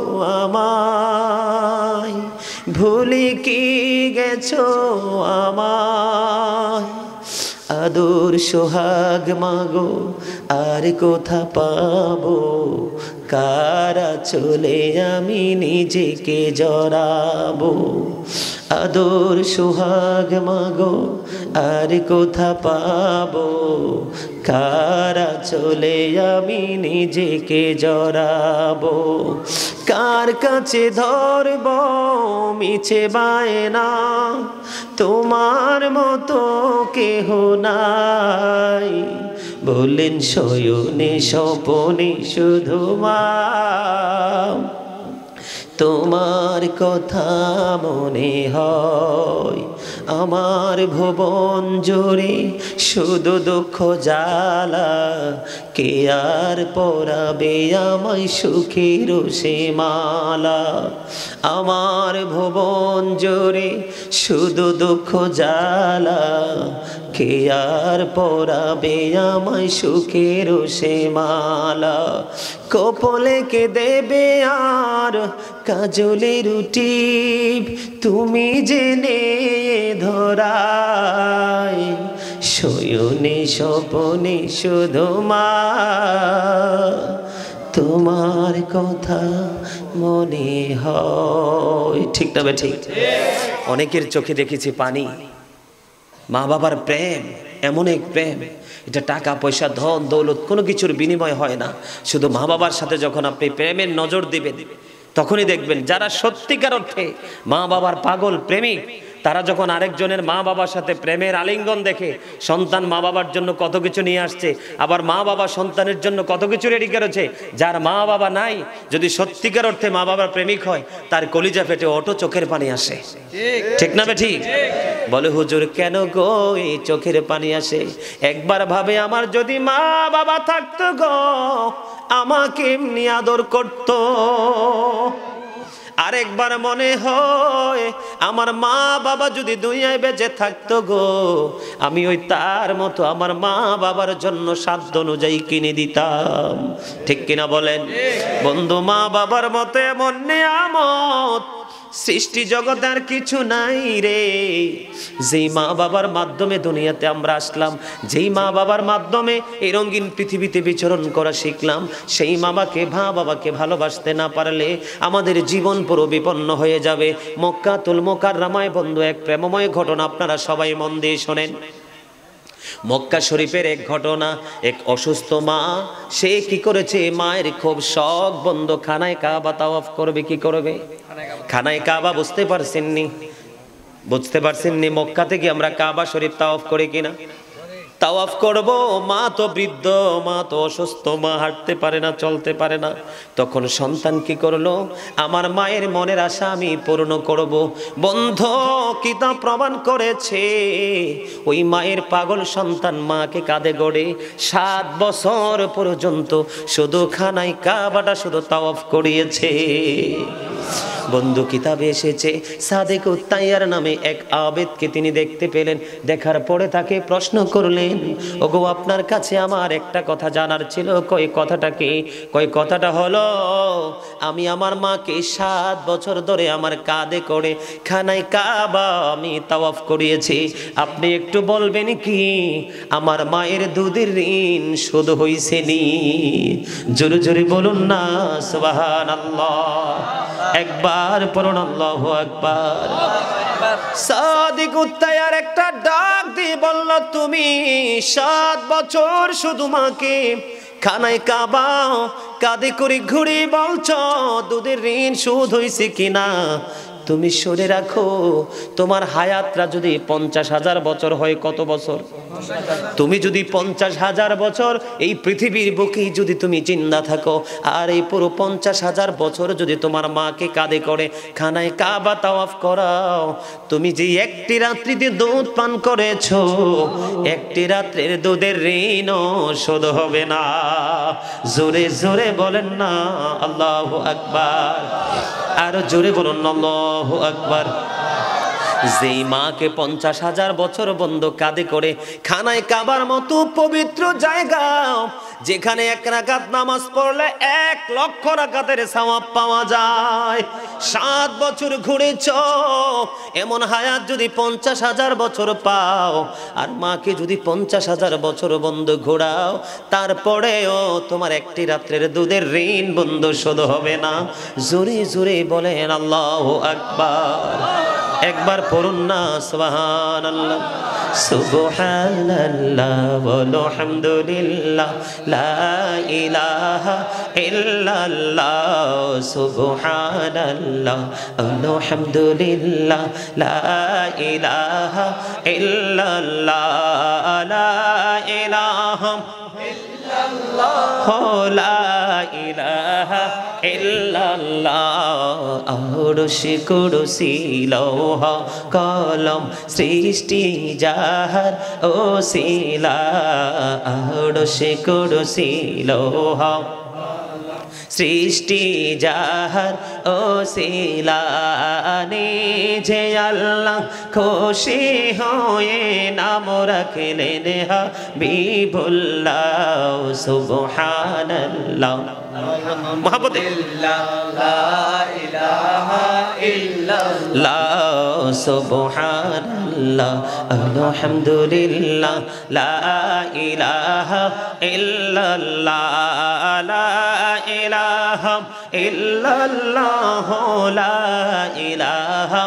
আমায়, ভুলে কি গেছো আমায়। আদর সোহাগ মাগো আর কোথা পাবো, কারা চলে আমি নিজেকে জড়াবো। আদর সোহাগ মাগো আর কোথা পাবো, কারা চলে আমি নিজেকে জড়াবো। কার কাছে ধরব মিছে বায়না, তোমার মতো কেহ নাই। বললেন শয়নে স্বপনে শুধু মা তোমার কথা মনে হয়। আমার ভুবন জুড়ে শুধু দুঃখ জ্বালা, কে আর পরাবে আমায় সুখের সে মালা। আমার ভুবন জুড়ে শুধু দুঃখ জ্বালা, কে আর পরাবে আমায় সুখের সে মালা। কপলে কে দেবে আর কাজলের টিপ, তুমি জেনে ধরায়। শয়নে স্বপনে শুধু মা তোমার কথা মনে হয়। ঠিক না ঠিক? অনেকের চোখে দেখেছি পানি। মা বাবার প্রেম এমন এক প্রেম, এটা টাকা পয়সা ধন দৌলত কোনো কিছুর বিনিময় হয় না। শুধু মা বাবার সাথে যখন আপনি প্রেমের নজর দিবেন, তখনই দেখবেন যারা সত্যিকার অর্থে মা বাবার পাগল প্রেমিক, তারা যখন আরেকজনের মা বাবার সাথে প্রেমের আলিঙ্গন দেখে, সন্তান মা বাবার জন্য কত কিছু নিয়ে আসছে, আবার মা বাবা সন্তানের জন্য কত কিছু রেডি করেছে। যার মা বাবা নাই, যদি সত্যিকার অর্থে মা বাবার প্রেমিক হয়, তার কলিজা ফেটে অটো চোখের পানি আসে। ঠিক না ঠিক? বলে হুজুর কেন গো এই চোখের পানি আসে? একবার ভাবে আমার যদি মা বাবা থাকতো গো, আমাকে এমনি আদর করতো। আরেকবার মনে হয় আমার মা বাবা যদি দুনিয়ায় বেঁচে থাকতো গো, আমি ওই তার মতো আমার মা বাবার জন্য সাধ্য অনুযায়ী কিনে দিতাম। ঠিক কিনা বলেন বন্ধু? মা বাবার মতো এমন নিয়ামত সৃষ্টি জগতে আর কিছু নাই রে। যেই মা বাবার মাধ্যমে দুনিয়াতে আমরা আসলাম, যেই মা বাবার মাধ্যমে এই রঙিন পৃথিবীতে বিচরণ করা শিখলাম, সেই বাবাকে ভালোবাসতে না পারলে আমাদের জীবন পুরো বিপন্ন হয়ে যাবে। মক্কাতুল মুকাররমায় বন্ধু এক প্রেমময় ঘটনা আপনারা সবাই মন দিয়ে শোনেন। মক্কা শরীফের এক ঘটনা, এক অসুস্থ মা, সে কি করেছে, মায়ের খুব শখ বন্ধ, খানায় কাবা তাওয়াফ করবে। কি করবে? খানায় কাবা। বুঝতে পারছেননি মক্কা থেকে আমরা কাবা শরীফ তাওয়াফ করি কিনা? তাওয়াফ করব। মা তো বৃদ্ধ, মা তো অসুস্থ, মা হাঁটতে পারে না, চলতে পারে না। তখন সন্তান কি করলো? আমার মায়ের মনের আশা আমি পূর্ণ করব। বন্ধ কিতাব প্রমাণ করেছে ওই মায়ের পাগল সন্তান মাকে কাঁধে গড়ে 7 বছর পর্যন্ত শুধু খানায় কাবাটা শুধু তাওয়াফ করিয়েছে। বন্ধু কিতাবে এসেছে সাদেক উত্তাইয়ার নামে এক আবেদকে তিনি দেখতে পেলেন। দেখার পরে তাকে প্রশ্ন করলেন, ওগো আপনার কাছে আমার একটা কথা জানার ছিল। কই কথাটা কি? কই কথাটা হলো আমি আমার মাকে 7 বছর ধরে আমার কাঁধে করে খানায় কাবা আমি তাওয়াফ করিয়েছি। আপনি একটু বলবেন কি আমার মায়ের দুধের ঋণ শোধ হইছে নি? জোরে জোরে বলুন না সুবহানাল্লাহ। একবার পড়ুন আল্লাহু আকবার। সাদিক উত্তাইয়ার একটা ডাক দিয়ে বলল, তুমি 7 বছর শুধু মাকে খানায় কাবা কাঁধে করে ঘুরে বলছ দুধের ঋণ শোধ হয়েছে কিনা? তুমি শুনে রাখো, তোমার হায়াতরা যদি 50,000 বছর হয়, কত বছর? তুমি যদি 50,000 বছর এই পৃথিবীর বুকে যদি তুমি জিন্দা থাকো, আর এই পুরো 50,000 বছর যদি তোমার মাকে কাঁধে করে খানায় কাবা তাওয়াফ করাও, তুমি যে একটি রাত্রিতে দুধ পান করেছো, একটি রাত্রের দুধের ঋণও শোধ হবে না। জোরে জোরে বলেন না আল্লাহু আকবার, আরো জোরে বলুন আল্লাহু আকবার। যেই মাকে 50,000 বছর বন্ধ কাঁধে করে খানায় কাবার মতো পবিত্র জায়গা, যেখানে 1 রাকাত নামাজ পড়লে 1 লক্ষ রাকাতের সওয়াব পাওয়া যায়, 7 বছর ঘুরেছ, এমন হায়াত যদি 50,000 বছর পাও, আর মাকে যদি 50,000 বছর বন্ধ ঘোরাও, তারপরেও তোমার একটি রাত্রের দুধের ঋণ বন্ধ শোধ হবে না। জোরে জোরে বলেন আল্লাহু আকবার। একবার পড়ুন না সুবহানাল্লাহ। সুবহানাল্লাহ ওয়ালহামদুলিল্লাহ লা ইলাহা ইল্লাল্লাহ। সুবহানাল্লাহ আলহামদুলিল্লাহ লা ইলাহা ইল্লাল্লাহ। লা ইলাহা ইল্লাল্লাহ লা ইলাহা ইল্লাল্লাহ। আরশে কুরসি লৌহ কলম সৃষ্টি যাহার ওসিলা। আরশে কুরসি লৌহ সৃষ্টি যাহার ওসিলা। নিজে আল্লাহ খুশি হয়ে নাম রাখলেন হাবিবুল্লাহ। সুবহানাল্লাহ মুহাম্মদ লা ইলাহা ইল্লাল্লাহ। সুবহানাল্লাহ আলহামদুলিল্লাহ লা ইলাহা ইল্লাল্লাহ। লা ইলাহা ইল্লাল্লাহ লা ইলাহা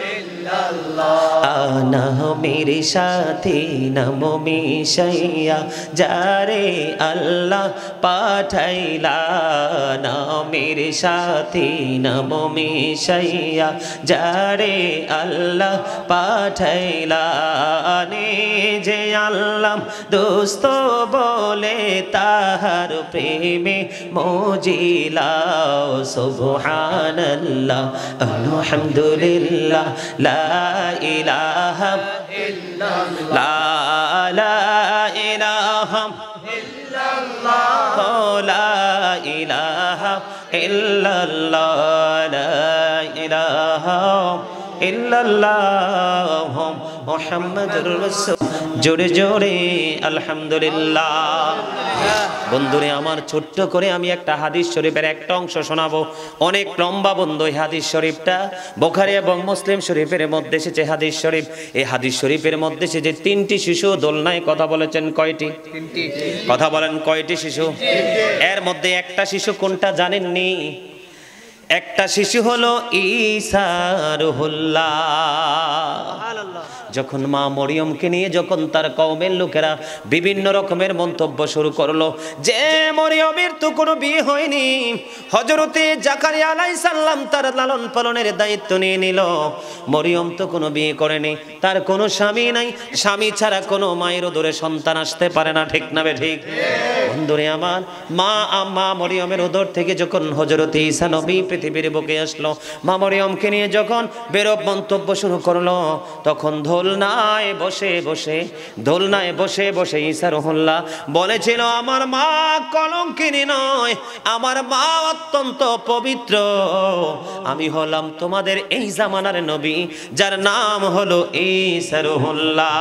আনা মেরে সাথে নামো মিশাইয়া যারে আল্লাহ পাঠাইলা। না মেরে সাথে নামো মিশাইয়া যারে আল্লাহ পাঠাইলা। নিজে আল্লাহ দোস্ত বলে তাহার প্রেমে মজিলা। সুবহানাল্লাহ আলহামদুলিল্লাহ লা ইলাহা ইল্লাল্লাহ। লা ইলাহা ইল্লাল্লাহ লা ইলাহা ইল্লাল্লাহ। লা ইলাহা ইল্লাল্লাহ মুহাম্মাদুর রাসূল। জোরে জোরে আলহামদুলিল্লাহ। বন্ধুরে আমার, ছোট্ট করে আমি একটা হাদিস শরীফের একটা অংশ শোনাবো। অনেক লম্বা বন্ধু এই হাদিস শরীফটা, বুখারী এবং মুসলিম শরীফের মধ্যে এসেছে হাদিস শরীফ। এই হাদিস শরীফের মধ্যে এসেছে 3টি শিশু দোলনায় কথা বলেছেন। কয়টি? 3টি। কথা বলেন, কয়টি শিশু? এর মধ্যে একটা শিশু কোনটা জানেননি? একটা শিশু হলো ঈসা রুহুল্লাহ। যখন মা মরিয়মকে নিয়ে যখন তার কওমের লোকেরা বিভিন্ন রকমের মন্তব্য শুরু করলো যে মরিয়মের তো কোনো বিয়ে হয়নি, হযরতে জাকারিয়া আলাইহিস সালাম তার লালন পালনের দায়িত্ব নিয়ে নিল, মরিয়ম তো কোনো বিয়ে করেনি, তার কোনো স্বামী নাই, স্বামী ছাড়া কোনো মায়ের উদরে সন্তান আসতে পারে না, ঠিক না ঠিক? বন্ধুরে আমার, মা মরিয়মের উদর থেকে যখন হযরতে ঈসা নবী পৃথিবীর বুকে আসলো, মা মরিয়মকে নিয়ে যখন বেরব মন্তব্য শুরু করলো, তখন দোলনায় বসে বসে ঈসা রুহুল্লাহ বলেছিল, আমার মা কলঙ্কিনী নয়, আমার মা অত্যন্ত পবিত্র, আমি হলাম তোমাদের এই জামানার নবী যার নাম হলো ঈসা রুহুল্লাহ।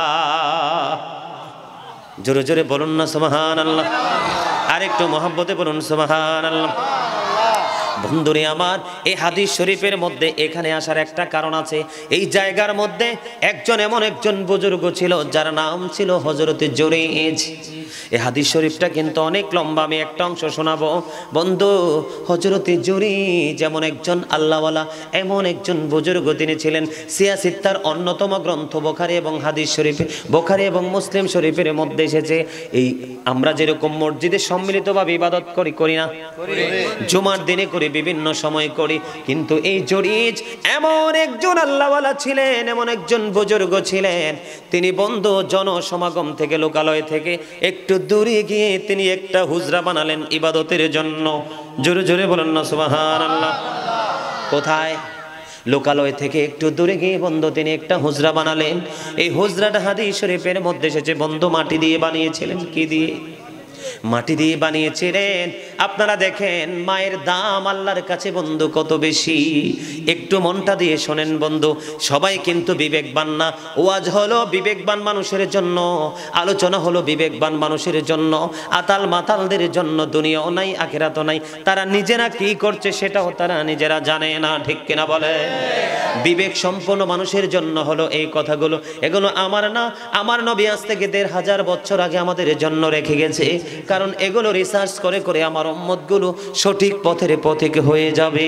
জোরে জোরে বলুন না সুবহানাল্লাহ, আরেকটু মহব্বতে বলুন সুবহানাল্লাহ। বন্ধুরে আমার, এই হাদিস শরীফের মধ্যে এখানে আসার একটা কারণ আছে। এই জায়গার মধ্যে এমন একজন বুজুর্গ ছিল যার নাম ছিল হযরতে জুরাইজ। এই হাদিস শরীফটা কিন্তু অনেক লম্বা, আমি একটা অংশ শোনাবো। বন্ধু, হযরতে জুরাইজ যেমন একজন আল্লাহওয়ালা, এমন একজন বুজুর্গ তিনি ছিলেন। সিয়াসিত্তার অন্যতম গ্রন্থ বুখারী এবং হাদিস শরীফে, বুখারী এবং মুসলিম শরীফের মধ্যে এসেছে, এই আমরা যেরকম মসজিদে সম্মিলিতভাবে ইবাদত করি না, জুমার দিনে করি করি, বিভিন্ন সময় করি, কিন্তু এই জুরিজ এমন একজন আল্লাহওয়ালা ছিলেন, এমন একজন বুজুর্গ ছিলেন, তিনি বন্ধু জনসমাগম থেকে, লোকালয় থেকে একটু দূরে গিয়ে তিনি একটা হুজরা বানালেন ইবাদতের জন্য। জোরে জোরে বলেন না সুবহানাল্লাহ। কোথায়? লোকালয় থেকে একটু দূরে গিয়ে বন্ধু তিনি একটা হুজরা বানালেন। এই হুজরাটা হাদিস শরীফের মধ্যে এসেছে, বন্ধু মাটি দিয়ে বানিয়েছিলেন। কি দিয়ে? মাটি দিয়ে বানিয়েছিলেন। আপনারা দেখেন মায়ের দাম আল্লাহর কাছে বন্ধু কত বেশি। একটু মনটা দিয়ে শোনেন বন্ধু, সবাই কিন্তু বিবেকবান না। ওয়াজ হলো বিবেকবান মানুষের জন্য, আলোচনা হলো বিবেকবান মানুষের জন্য। আতাল মাতালদের জন্য দুনিয়াও নাই, আখিরাতও নাই। তারা নিজেরা কি করছে সেটাও তারা নিজেরা জানে না, ঠিক কিনা বলে? বিবেক সম্পন্ন মানুষের জন্য হলো এই কথাগুলো। এগুলো আমার না, আমার নবী আজ থেকে ১৫০০ বছর আগে আমাদের জন্য রেখে গেছে। কারণ এগুলো রিসার্চ করে করে আমার উম্মতগুলো সঠিক পথের পথিক হয়ে যাবে।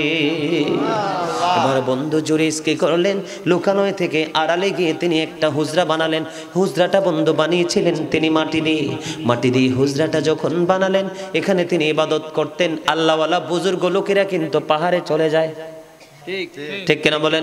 এবার বন্ধু জুরিস কি করলেন? লোকালয় থেকে আড়ালে গিয়ে তিনি একটা হুজরা বানালেন। হুজরাটা বন্ধু বানিয়েছিলেন তিনি মাটি দিয়ে। মাটি দিয়ে হুজরাটা যখন বানালেন, এখানে তিনি ইবাদত করতেন। আল্লাহওয়ালা বুজুর্গ লোকেরা কিন্তু পাহাড়ে চলে যায়, ঠিক কিনা বলেন?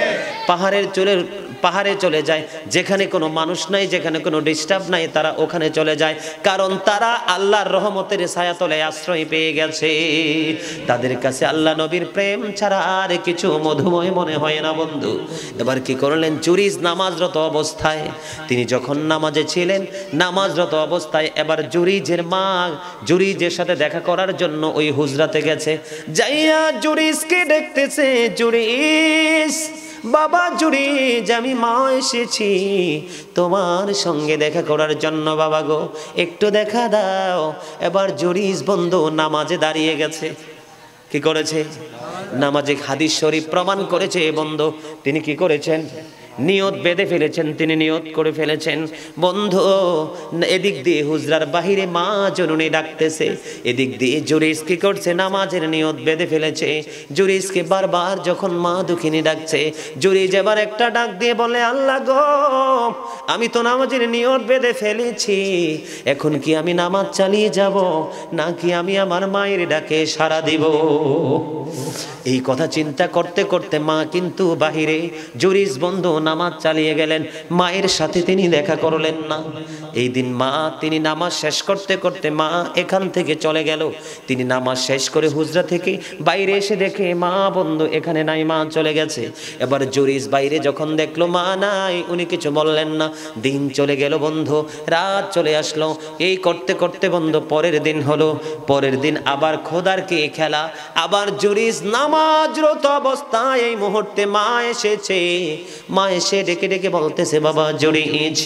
পাহাড়ে চলে যায়, যেখানে কোনো মানুষ নাই, যেখানে কোনো ডিস্টার্ব নাই, তারা ওখানে চলে যায়। কারণ তারা আল্লাহর রহমতের ছায়াতলে আশ্রয় পেয়ে গেছে। তাদের কাছে আল্লাহ নবীর প্রেম ছাড়া আর কিছু মধুময় মনে হয় না বন্ধু। এবার কি করলেন? জুরিজ নামাজরত অবস্থায়, তিনি যখন নামাজে ছিলেন, নামাজরত অবস্থায় এবার জুরিজের মা জুরিজের সাথে দেখা করার জন্য ওই হুজরাতে গেছে। যাইয়া জুরিজকে দেখতেছে, জুরিজ, বাবা জুরিজ, আমি মা এসেছি তোমার সঙ্গে দেখা করার জন্য, বাবা গো একটু দেখা দাও। এবার জুরিজ বন্ধু নামাজে দাঁড়িয়ে গেছে। কি করেছে? নামাজে হাদিস শরীফ প্রমাণ করেছে বন্ধু। তিনি কি করেছেন? নিয়ত বেঁধে ফেলেছেন, তিনি নিয়ত করে ফেলেছেন বন্ধু। এদিক দিয়ে হুজরার বাহিরে মা জননী ডাকতেছে, এদিক দিয়ে জুরিজ কি করছে? নামাজের নিয়ত বেঁধে ফেলেছে। জুরিজকে বারবার যখন মা দুঃখিনী ডাকছে, জুরিজ এবার একটা ডাক দিয়ে বলে, আল্লাহ গো, আমি তো নামাজের নিয়ত বেঁধে ফেলেছি, এখন কি আমি নামাজ চালিয়ে যাব নাকি আমি আমার মায়ের ডাকে সাড়া দিব? এই কথা চিন্তা করতে করতে মা কিন্তু বাহিরে, জুরিজ বন্ধু নামাজ চালিয়ে গেলেন। মায়ের সাথে তিনি দেখা করলেন না। এই দিন মা, তিনি নামাজ শেষ করতে করতে মা এখান থেকে চলে গেল। তিনি নামাজ শেষ করে হুজরা থেকে বাইরে এসে দেখে মা বন্ধু এখানে নাই, মা চলে গেছে। এবার জুরিজ বাইরে যখন দেখলো মা নাই, উনি কিছু বললেন না। দিন চলে গেল বন্ধু, রাত চলে আসলো। এই করতে করতে বন্ধু পরের দিন হলো। পরের দিন আবার খোদার কে খেলা, আবার জুরিজ নামাজরত অবস্থায় এই মুহূর্তে মা এসেছে। মা এসে ডেকে ডেকে বলতেছে, বাবা জুরিজ।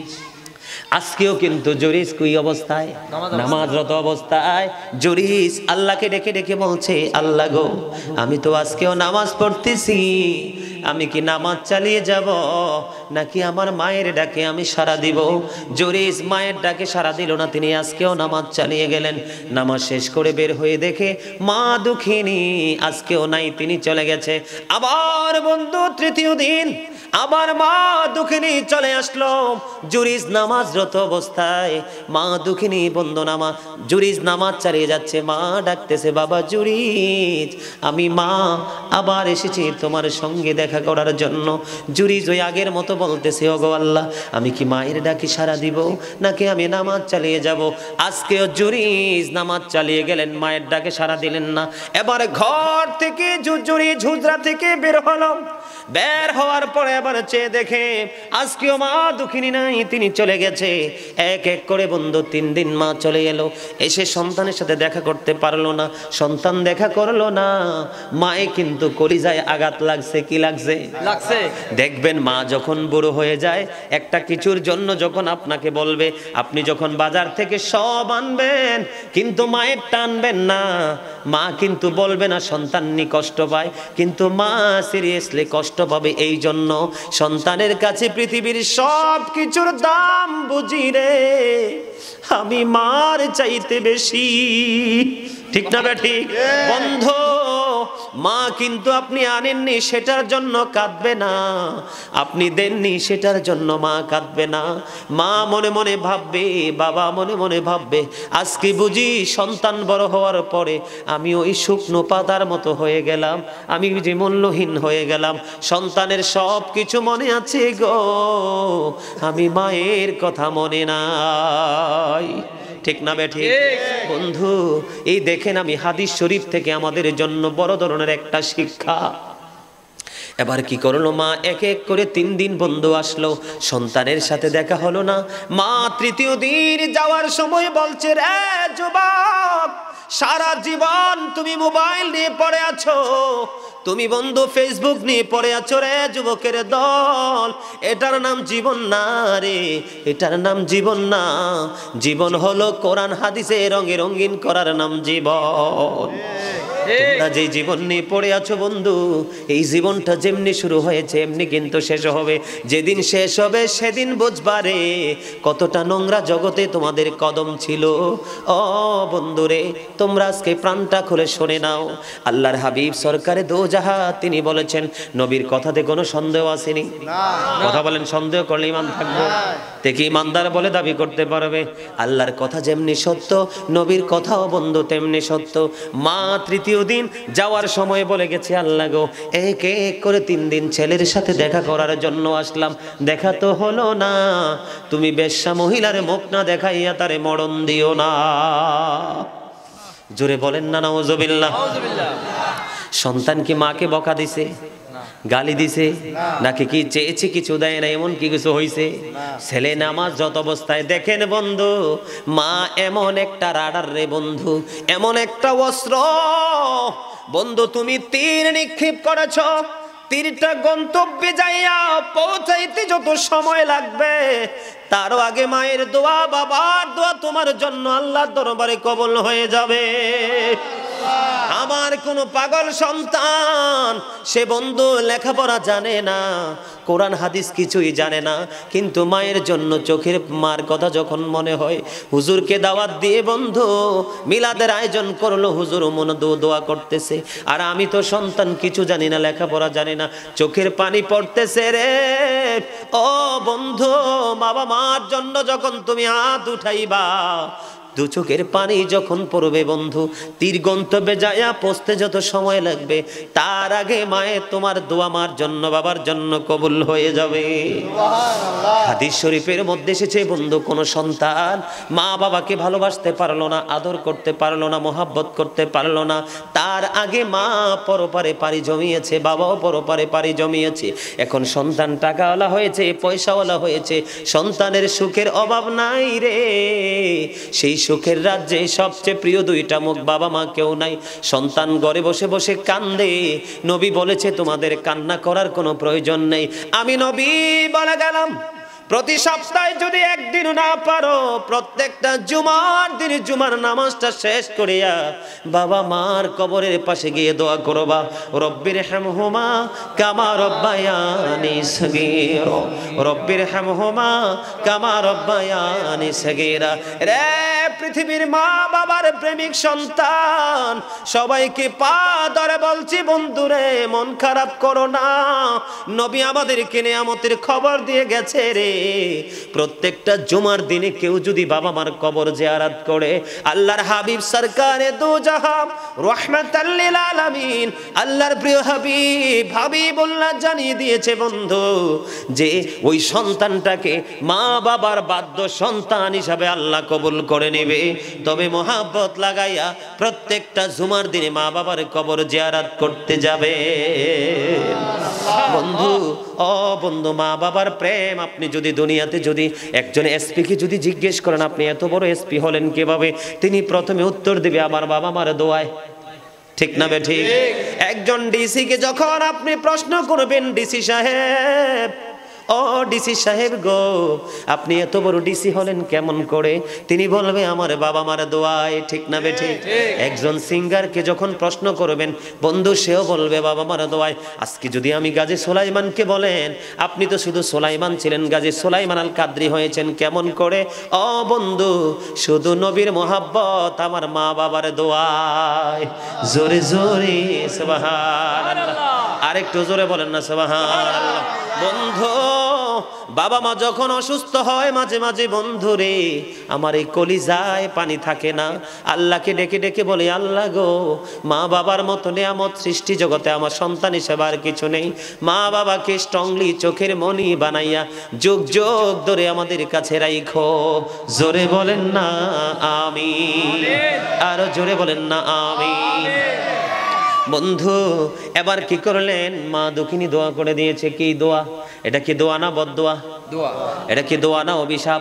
আজকেও কিন্তু জুরিজ কুই অবস্থায়? নামাজরত অবস্থায় জুরিজ আল্লাহকে ডেকে ডেকে বলছে, আল্লাহ গো, আমি তো আজকেও নামাজ পড়তেছি, আমি কি নামাজ চালিয়ে যাব নাকি আমার মায়ের ডাকে আমি সাড়া দিব? জুরিজ মায়ের ডাকে সাড়া দিল না, তিনি আজকেও নামাজ চালিয়ে গেলেন। নামাজ শেষ করে বের হয়ে দেখে মা দুঃখিনী আজকেও নাই, তিনি চলে গেছে। আবার বন্ধু তৃতীয় দিন আবার মা দুঃখিনী চলে আসলো। জুরিজ নামাজরত অবস্থায়, মা দুঃখিনী বন্ধু জুরিজ নামাজ চালিয়ে যাচ্ছে। মা ডাকতেছে, বাবা জুরিজ, আমি মা আবার এসেছি তোমার সঙ্গে দেখা করার জন্য। জুরিজ ওই আগের মতো বলতেছে, ওগো আল্লাহ, আমি কি মায়ের ডাকে সাড়া দিব নাকি আমি নামাজ চালিয়ে যাব? আজকেও জুরিজ নামাজ চালিয়ে গেলেন, মায়ের ডাকে সাড়া দিলেন না। এবার ঘর থেকে জুরিজ হুজরা থেকে বের হলো। বের হওয়ার পরে আবার চেয়ে দেখে আজকেও মা দুঃখিনী নাই, তিনি চলে গেছে। এক এক করে বন্ধু 3 দিন মা চলে এলো, এসে সন্তানের সাথে দেখা করতে পারলো না। সন্তান দেখা করলো না, মায়ে কিন্তু কলিজায় আঘাত লাগছে। কি লাগছে? দেখবেন মা যখন বুড়ো হয়ে যায়, একটা কিছুর জন্য যখন আপনাকে বলবে, আপনি যখন বাজার থেকে সব আনবেন কিন্তু মায়ের টানবেন না, মা কিন্তু বলবে না, সন্তান নি কষ্ট পায়, কিন্তু মা সিরিয়াসলি কষ্ট পাবে। এই জন্য সন্তানের কাছে পৃথিবীর সব কিছুর দাম বুঝি রে, আমি মার চাইতে বেশি। ঠিক না বেঠিক বন্ধু? মা কিন্তু আপনি আনেননি সেটার জন্য কাঁদবে না, আপনি দেননি সেটার জন্য মা কাঁদবে না। মা মনে মনে ভাববে, বাবা মনে মনে ভাববে, আজকে বুঝি সন্তান বড় হওয়ার পরে আমি ওই শুকনো পাতার মতো হয়ে গেলাম, আমি যে মূল্যহীন হয়ে গেলাম। সন্তানের সব কিছু মনে আছে গো, আমি মায়ের কথা মনে নাই। ঠিক না বেঠিক? বন্ধু, এই দেখেন আমি হাদিস শরীফ থেকে আমাদের জন্য বড় ধরনের একটা শিক্ষা। এবার কি করলো মা, এক এক করে 3 দিন বন্ধু আসলো, সন্তানের সাথে দেখা হলো না। মা তৃতীয় দিন যাওয়ার সময় বলছে, রে যুবক, সারা জীবন তুমি মোবাইল নিয়ে পড়ে আছো, তুমি বন্ধু ফেসবুক নিয়ে পড়ে আছো রে যুবকের দল, এটার নাম জীবন না রে, এটার নাম জীবন না। জীবন হলো কোরআন হাদিসে রঙে রঙিন করার নাম জীবন। তোমরা যে জীবন নিয়ে পড়ে আছো বন্ধু, এই জীবনটা যেমনি শুরু হয়েছে এমনি কিন্তু শেষ হবে। যেদিন শেষ হবে সেদিন বুঝবা রে কতটা নোংরা জগতে তোমাদের কদম ছিল। ও বন্ধুরে, তোমরা আজকে প্রাণটা খুলে শুনে নাও। আল্লাহর হাবিব সরকারে দো জাহা তিনি বলেছেন, নবীর কথাতে কোনো সন্দেহ আসেনি। কথা বলেন, সন্দেহ করলে ইমান থাকবো? দেখি ইমানদার বলে দাবি করতে পারবে? আল্লাহর কথা যেমনি সত্য, নবীর কথাও বন্ধু তেমনি সত্য। মা তৃতীয় দিন যাওয়ার সময় বলে গেছে, আল্লাহ গো, এক এক করে 3 দিন ছেলের সাথে দেখা করার জন্য আসলাম, দেখা তো হলো না। তুমি বেশ্যা মহিলার মুখ না দেখাইয়া তারে মরণ দিও না। জোরে বলেন না নাউজুবিল্লাহ। সন্তান কি মাকে বকা দিছে, গালি দিছে, নাকি কি চেয়েছে কিছু দেয় না, এমন কি কিছু হয়েছে? ছেলে নামাজ যত অবস্থায় দেখেন বন্ধু, মা এমন একটা রাডার রে বন্ধু, এমন একটা অস্ত্র বন্ধু, তুমি তীর নিক্ষেপ করেছ, তীরটা গন্তব্যে যাইয়া পৌঁছাইতে যত সময় লাগবে তারও আগে মায়ের দোয়া, বাবার দোয়া তোমার জন্য আল্লাহর দরবারে কবুল হয়ে যাবে। আমার কোন পাগল সন্তান, সে বন্ধু লেখাপড়া জানে না, কোরআন হাদিস কিছুই জানে না, কিন্তু মায়ের জন্য চোখের মার কথা যখন মনে হয়, হুজুরকে দাওয়াত দিয়ে বন্ধু মিলাদের আয়োজন করলো, হুজুর মনে দোয়া করতেছে, আর আমি তো সন্তান কিছু জানি না, লেখাপড়া জানি না, চোখের পানি পড়তেছে রে। ও বন্ধু, বাবা মার জন্য যখন তুমি হাত উঠাইবা, 2 চোখের পানি যখন পড়বে বন্ধু, তীর গন্তব্যে যায়া পৌঁছতে যত সময় লাগবে তার আগে মায়ের তোমার দোয়া মার জন্য, বাবার জন্য কবুল হয়ে যাবে। হাদিস শরীফের মধ্যে এসেছে বন্ধু, কোন সন্তান মা বাবাকে ভালোবাসতে পারলো না, আদর করতে পারলো না, মোহাব্বত করতে পারলো না, তার আগে মা পরপারে পাড়ি জমিয়েছে, বাবাও পরপারে পাড়ি জমিয়েছে। এখন সন্তান টাকাওয়ালা হয়েছে, পয়সাওয়ালা হয়েছে, সন্তানের সুখের অভাব নাই রে। সেই সুখের রাজ্যে সবচেয়ে প্রিয় 2টা মুখ, বাবা মা কেউ নাই। সন্তান ঘরে বসে বসে কান্দে, নবী বলেছে তোমাদের কান্না করার কোনো প্রয়োজন নেই। আমি নবী বলে গেলাম, প্রতি সপ্তাহে যদি একদিন না পারো, প্রত্যেকটা জুমার দিনে জুমার নামাজটা শেষ করিয়া বাবা মার কবরের পাশে গিয়ে দোয়া করবা, রব্বির হামহুমা কামা রব্বায়ানি সগীরা, রব্বির হামহুমা কামা রব্বায়ানি সগীরা। রে পৃথিবীর মা বাবার প্রেমিক সন্তান, সবাইকে পা ধরে বলছি বন্ধুরে, মন খারাপ করো না। নবী আমাদেরকে নিয়ামতের খবর দিয়ে গেছে রে, প্রত্যেকটা জুমার দিনে কেউ যদি বাবা মার কবর জিয়ারত করে, আল্লাহর হাবিব সরকারে দো জাহান রাহমাতাল লিল আলামিন, আল্লাহর প্রিয় হাবিব হাবিবুল্লাহ জানিয়ে দিয়েছে বন্ধু যে ওই সন্তানটাকে মা বাবার বাধ্য সন্তান হিসাবে আল্লাহ কবুল করে নেবে। তবে মোহাব্বত লাগাইয়া প্রত্যেকটা জুমার দিনে মা বাবার কবর জিয়ারত করতে যাবে বন্ধু। ও বন্ধু, মা বাবার প্রেম আপনি যদি দুনিয়াতে যদি একজন এসপি কে যদি জিজ্ঞেস করেন আপনি এত বড় এসপি হলেন কিভাবে, তিনি প্রথমে উত্তর দিবে আমার বাবা মার দোয়ায়। ঠিক না বে ঠিক? একজন ডিসি কে যখন আপনি প্রশ্ন করবেন, ডিসি সাহেব ও ডিসি সাহেব গো, আপনি এত বড় ডিসি হলেন কেমন করে? তিনি বলবে আমার বাবা মার দোয়ায়। ঠিক না বেঠিক? একজন সিঙ্গারকে যখন প্রশ্ন করবেন বন্ধু, সেও বলবে বাবা মার দোয়ায়। আজকে যদি আমি গাজী সুলাইমানকে বলেন আপনি তো শুধু সুলাইমান ছিলেন, গাজী সুলাইমান আল কাদরি হয়েছেন কেমন করে? ও বন্ধু, শুধু নবীর মোহাব্বত, আমার মা বাবার দোয়ায়। জোরে জোরে সুবহানাল্লাহ, আরেকটু জোরে বলেন না সুবহানাল্লাহ। বন্ধু, বাবা মা যখন অসুস্থ হয় মাঝে মাঝে বন্ধু রে, আমার এই কলিজায় পানি থাকে না। আল্লাহকে ডেকে ডেকে বলে, আল্লাহ গো, মা বাবার মতো নিয়ামত সৃষ্টি জগতে আমার সন্তান হিসেবে আর কিছু নেই। মা বাবাকে স্ট্রংলি চোখের মনি বানাইয়া যুগ যুগ ধরে আমাদের কাছে রাইখো। জোরে বলেন না আমিন, আরো জোরে বলেন না আমিন। বন্ধু, এবার কি করলেন? মা দুঃখিনী দোয়া করে দিয়েছে। কি দোয়া? এটা কি দোয়া না বদদোয়া? এটা কি দোয়া না অভিশাপ?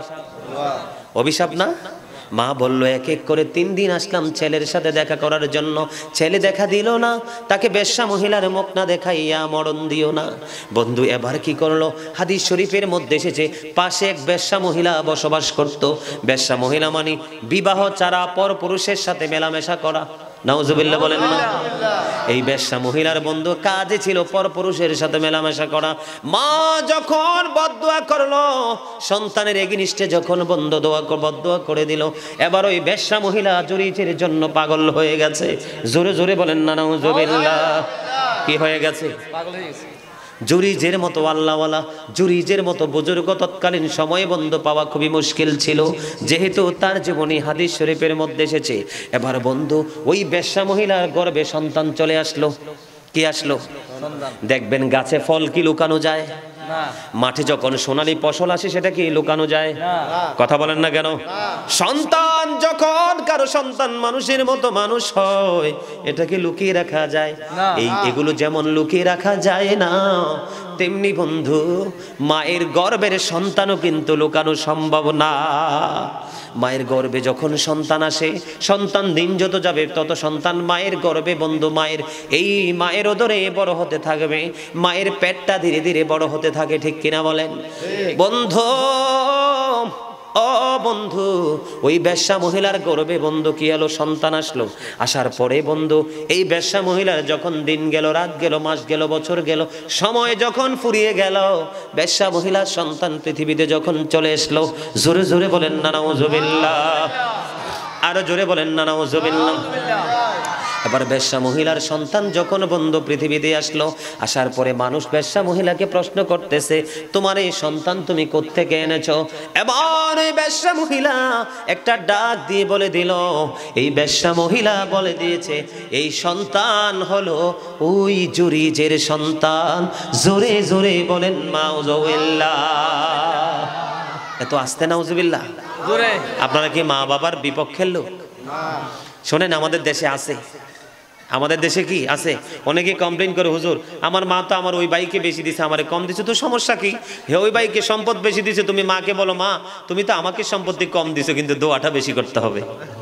অভিশাপ না? মা বলল, এক এক করে 3 দিন আসলাম ছেলের সাথে দেখা করার জন্য, ছেলে দেখা দিল না। তাকে বেশ্যা মহিলার মুখ না দেখাইয়া মরণ দিও না। বন্ধু, এবার কি করলো? হাদিস শরীফের মধ্যে এসেছে, পাশে এক বেশ্যা মহিলা বসবাস করত। বেশ্যা মহিলা মানে বিবাহ ছাড়া পর পুরুষের সাথে মেলামেশা করা। নাউজুবিল্লাহ বলেন না। এই বেশ্যা মহিলার বন্ধু কাজে ছিল পর পুরুষের সাথে মেলামেশা করা। মা যখন বদদোয়া করলো, সন্তানের এগেইনস্টে যখন বদদোয়া করে দিল, এবার ওই বেশ্যা মহিলা জুরিজের জন্য পাগল হয়ে গেছে। জোরে জোরে বলেন না নাউজুবিল্লাহ। কি হয়ে গেছে? পাগল হয়ে গেছে। জুরিজের মতো আল্লাহওয়ালা, জুরিজের মতো বুজুর্গ তৎকালীন সময়ে বন্ধু পাওয়া খুবই মুশকিল ছিল, যেহেতু তার জীবনী হাদিস শরীফের মধ্যে এসেছে। এবার বন্ধু, ওই বেশ্যা মহিলার গর্ভে সন্তান চলে আসলো। কি আসলো? দেখবেন গাছে ফল কি লুকানো যায়? মাঠে যখন সোনালী ফসল আসে সেটা কি লুকানো যায়? কথা বলেন না কেন? সন্তান যখন কারো সন্তান মানুষের মতো মানুষ হয়, এটাকে লুকিয়ে রাখা যায়? এগুলো যেমন লুকিয়ে রাখা যায় না, তেমনি বন্ধু মায়ের গর্ভের সন্তানও কিন্তু লুকানো সম্ভব না। মায়ের গর্ভে যখন সন্তান আসে, সন্তান দিন যত যাবে তত সন্তান মায়ের গর্ভে বন্ধু মায়ের ওদরে বড় হতে থাকবে, মায়ের পেটটা ধীরে ধীরে বড় হতে থাকে। ঠিক কিনা বলেন বন্ধু? ও বন্ধু, ওই বেশ্যা মহিলার গর্ভে বন্ধু কি হলো? সন্তান আসলো। আসার পরে বন্ধু, এই বেশ্যা মহিলার যখন দিন গেল, রাত গেল, মাস গেল, বছর গেল, সময় যখন ফুরিয়ে গেল, বেশ্যা মহিলার সন্তান পৃথিবীতে যখন চলে আসলো, জোরে জোরে বলেন না নাউজুবিল্লাহ, আরো জোরে বলেন না নাউজুবিল্লাহ। এবার বেশ্যা মহিলার সন্তান যখন বন্ধু পৃথিবীতে আসলো, আসার পরে মানুষ বেশ্যা মহিলাকে প্রশ্ন করতেছে, তোমার এই সন্তান তুমি কোত্থেকে এনেছো? এবার এই বেশ্যা মহিলা একটা ডাক দিয়ে বলে দিল, এই বেশ্যা মহিলা বলে দিয়েছে, এই সন্তান হলো ওই জুরিজের সন্তান। জোরে জোরে বলেন নাউজুবিল্লাহ। এত আস্তে নাউজুবিল্লাহ? আপনারা কি মা বাবার বিপক্ষের লোক? শোনেন, আমাদের দেশে আছে, আমাদের দেশে কি আছে, অনেকে কমপ্লেইন করে, হুজুর আমার মা তো আমার ওই ভাইকে বেশি দিছে, আমারে কম দিছে, তো সমস্যা কি? হে, ওই ভাইকে সম্পদ বেশি দিছে, তুমি মাকে বলো, মা তুমি তো আমাকে সম্পত্তি কম দিছো, কিন্তু দোয়াটা বেশি করতে হবে।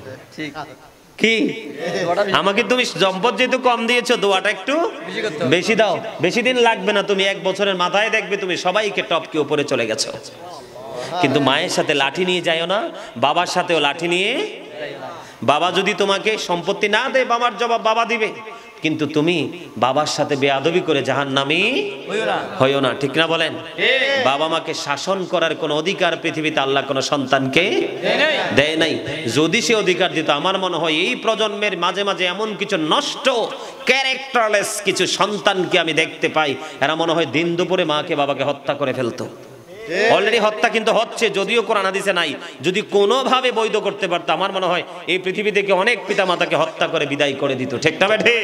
কি আমাকে তুমি সম্পদ যেহেতু কম দিয়েছো, দোয়াটা একটু বেশি দাও। বেশি দিন লাগবে না, তুমি 1 বছরের মাথায় দেখবে তুমি সবাইকে টপকে উপরে চলে গেছো। কিন্তু মায়ের সাথে লাঠি নিয়ে যাইও না, বাবার সাথেও লাঠি নিয়ে। বাবা যদি তোমাকে সম্পত্তি না দেয়, বাবার জবাব বাবা দিবে, কিন্তু তুমি বাবার সাথে বেয়াদবি করে জাহান্নামী হইও না। ঠিক না বলেন? বাবা মাকে শাসন করার কোন অধিকার পৃথিবীতে আল্লাহ কোন সন্তানকে দেয় নাই। যদি সে অধিকার দিত, আমার মনে হয় এই প্রজন্মের মাঝে মাঝে এমন কিছু নষ্ট ক্যারেক্টারলেস কিছু সন্তানকে আমি দেখতে পাই, এরা মনে হয় দিন দুপুরে মাকে বাবাকে হত্যা করে ফেলতো। অলরেডি হত্যা কিন্তু হচ্ছে, যদিও কোরআন হাদিসে নাই। যদি কোনোভাবে বৈধ করতে পারতো, আমার মনে হয় এই পৃথিবী থেকে অনেক পিতা মাতাকে হত্যা করে বিদায় করে দিত। ঠিক না বেঠে?